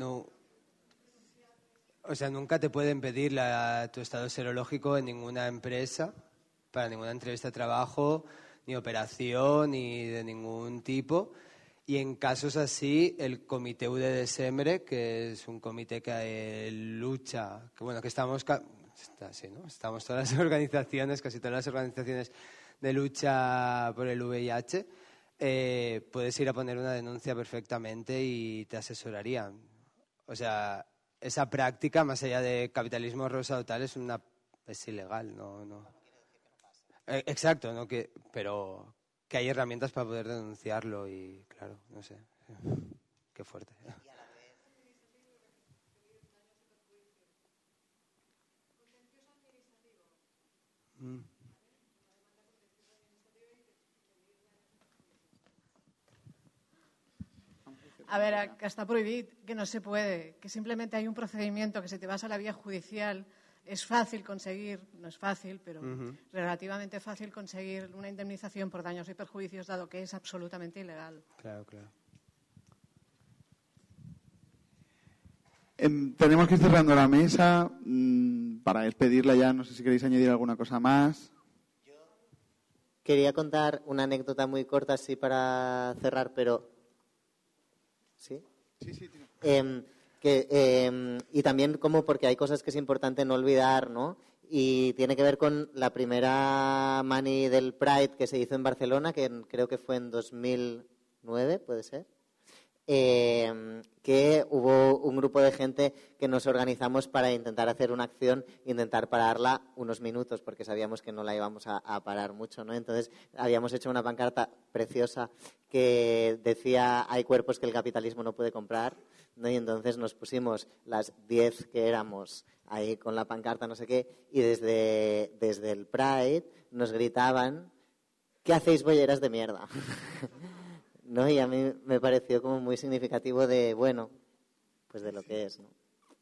nunca te pueden pedir tu estado serológico en ninguna empresa, para ninguna entrevista de trabajo, ni operación, ni de ningún tipo. Y en casos así, el Comité UDD-SEMRE, que es un comité que lucha, que estamos todas las organizaciones, casi todas las organizaciones de lucha por el VIH, puedes ir a poner una denuncia perfectamente y te asesorarían. O sea, esa práctica, más allá de capitalismo rosa o tal, es ilegal, no. Exacto, ¿no? Pero que hay herramientas para poder denunciarlo y, claro, no sé. qué fuerte. A ver, que está prohibido, que no se puede, que simplemente hay un procedimiento que si te vas a la vía judicial es fácil conseguir, no es fácil, pero relativamente fácil conseguir una indemnización por daños y perjuicios, dado que es absolutamente ilegal. Claro, claro. Tenemos que ir cerrando la mesa. Para despedirla ya, no sé si queréis añadir alguna cosa más. Quería contar una anécdota muy corta así para cerrar, pero... ¿Sí? Sí, sí. Y también como porque hay cosas que es importante no olvidar, ¿no? Y tiene que ver con la primera mani del Pride que se hizo en Barcelona, que creo que fue en 2009, ¿puede ser? Que hubo un grupo de gente que nos organizamos para intentar hacer una acción, intentar pararla unos minutos, porque sabíamos que no la íbamos a parar mucho, ¿no? Entonces habíamos hecho una pancarta preciosa que decía: hay cuerpos que el capitalismo no puede comprar, ¿no? Y entonces nos pusimos las 10 que éramos ahí con la pancarta, no sé qué, y desde el Pride nos gritaban: ¿qué hacéis, bolleras de mierda? ¿No? Y a mí me pareció como muy significativo de, bueno, pues de lo que es, ¿no?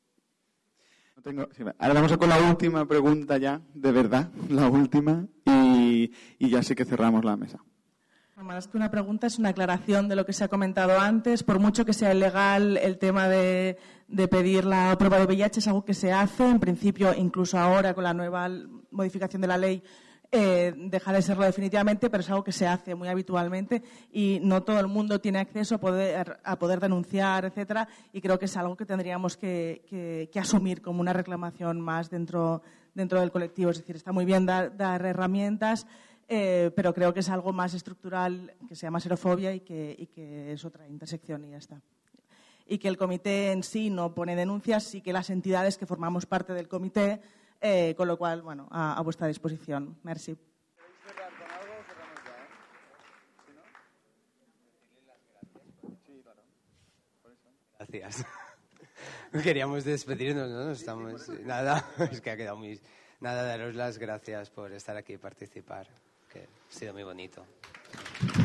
Ahora vamos a con la última pregunta ya, de verdad, la última, y ya sí que cerramos la mesa. Más que una pregunta, es una aclaración de lo que se ha comentado antes. Por mucho que sea ilegal el tema de pedir la prueba de VIH, es algo que se hace. En principio, incluso ahora con la nueva modificación de la ley, deja de serlo definitivamente, pero es algo que se hace muy habitualmente y no todo el mundo tiene acceso a poder denunciar, etcétera, y creo que es algo que tendríamos que asumir como una reclamación más dentro del colectivo. Es decir, está muy bien dar herramientas, pero creo que es algo más estructural, que se llama xerofobia y que es otra intersección y ya está. Y que el comité en sí no pone denuncias, sí que las entidades que formamos parte del comité, con lo cual, bueno, a vuestra disposición. Merci. Gracias. Queríamos despedirnos, ¿no? Estamos... Nada, es que ha quedado muy... Nada, daros las gracias por estar aquí y participar, que ha sido muy bonito.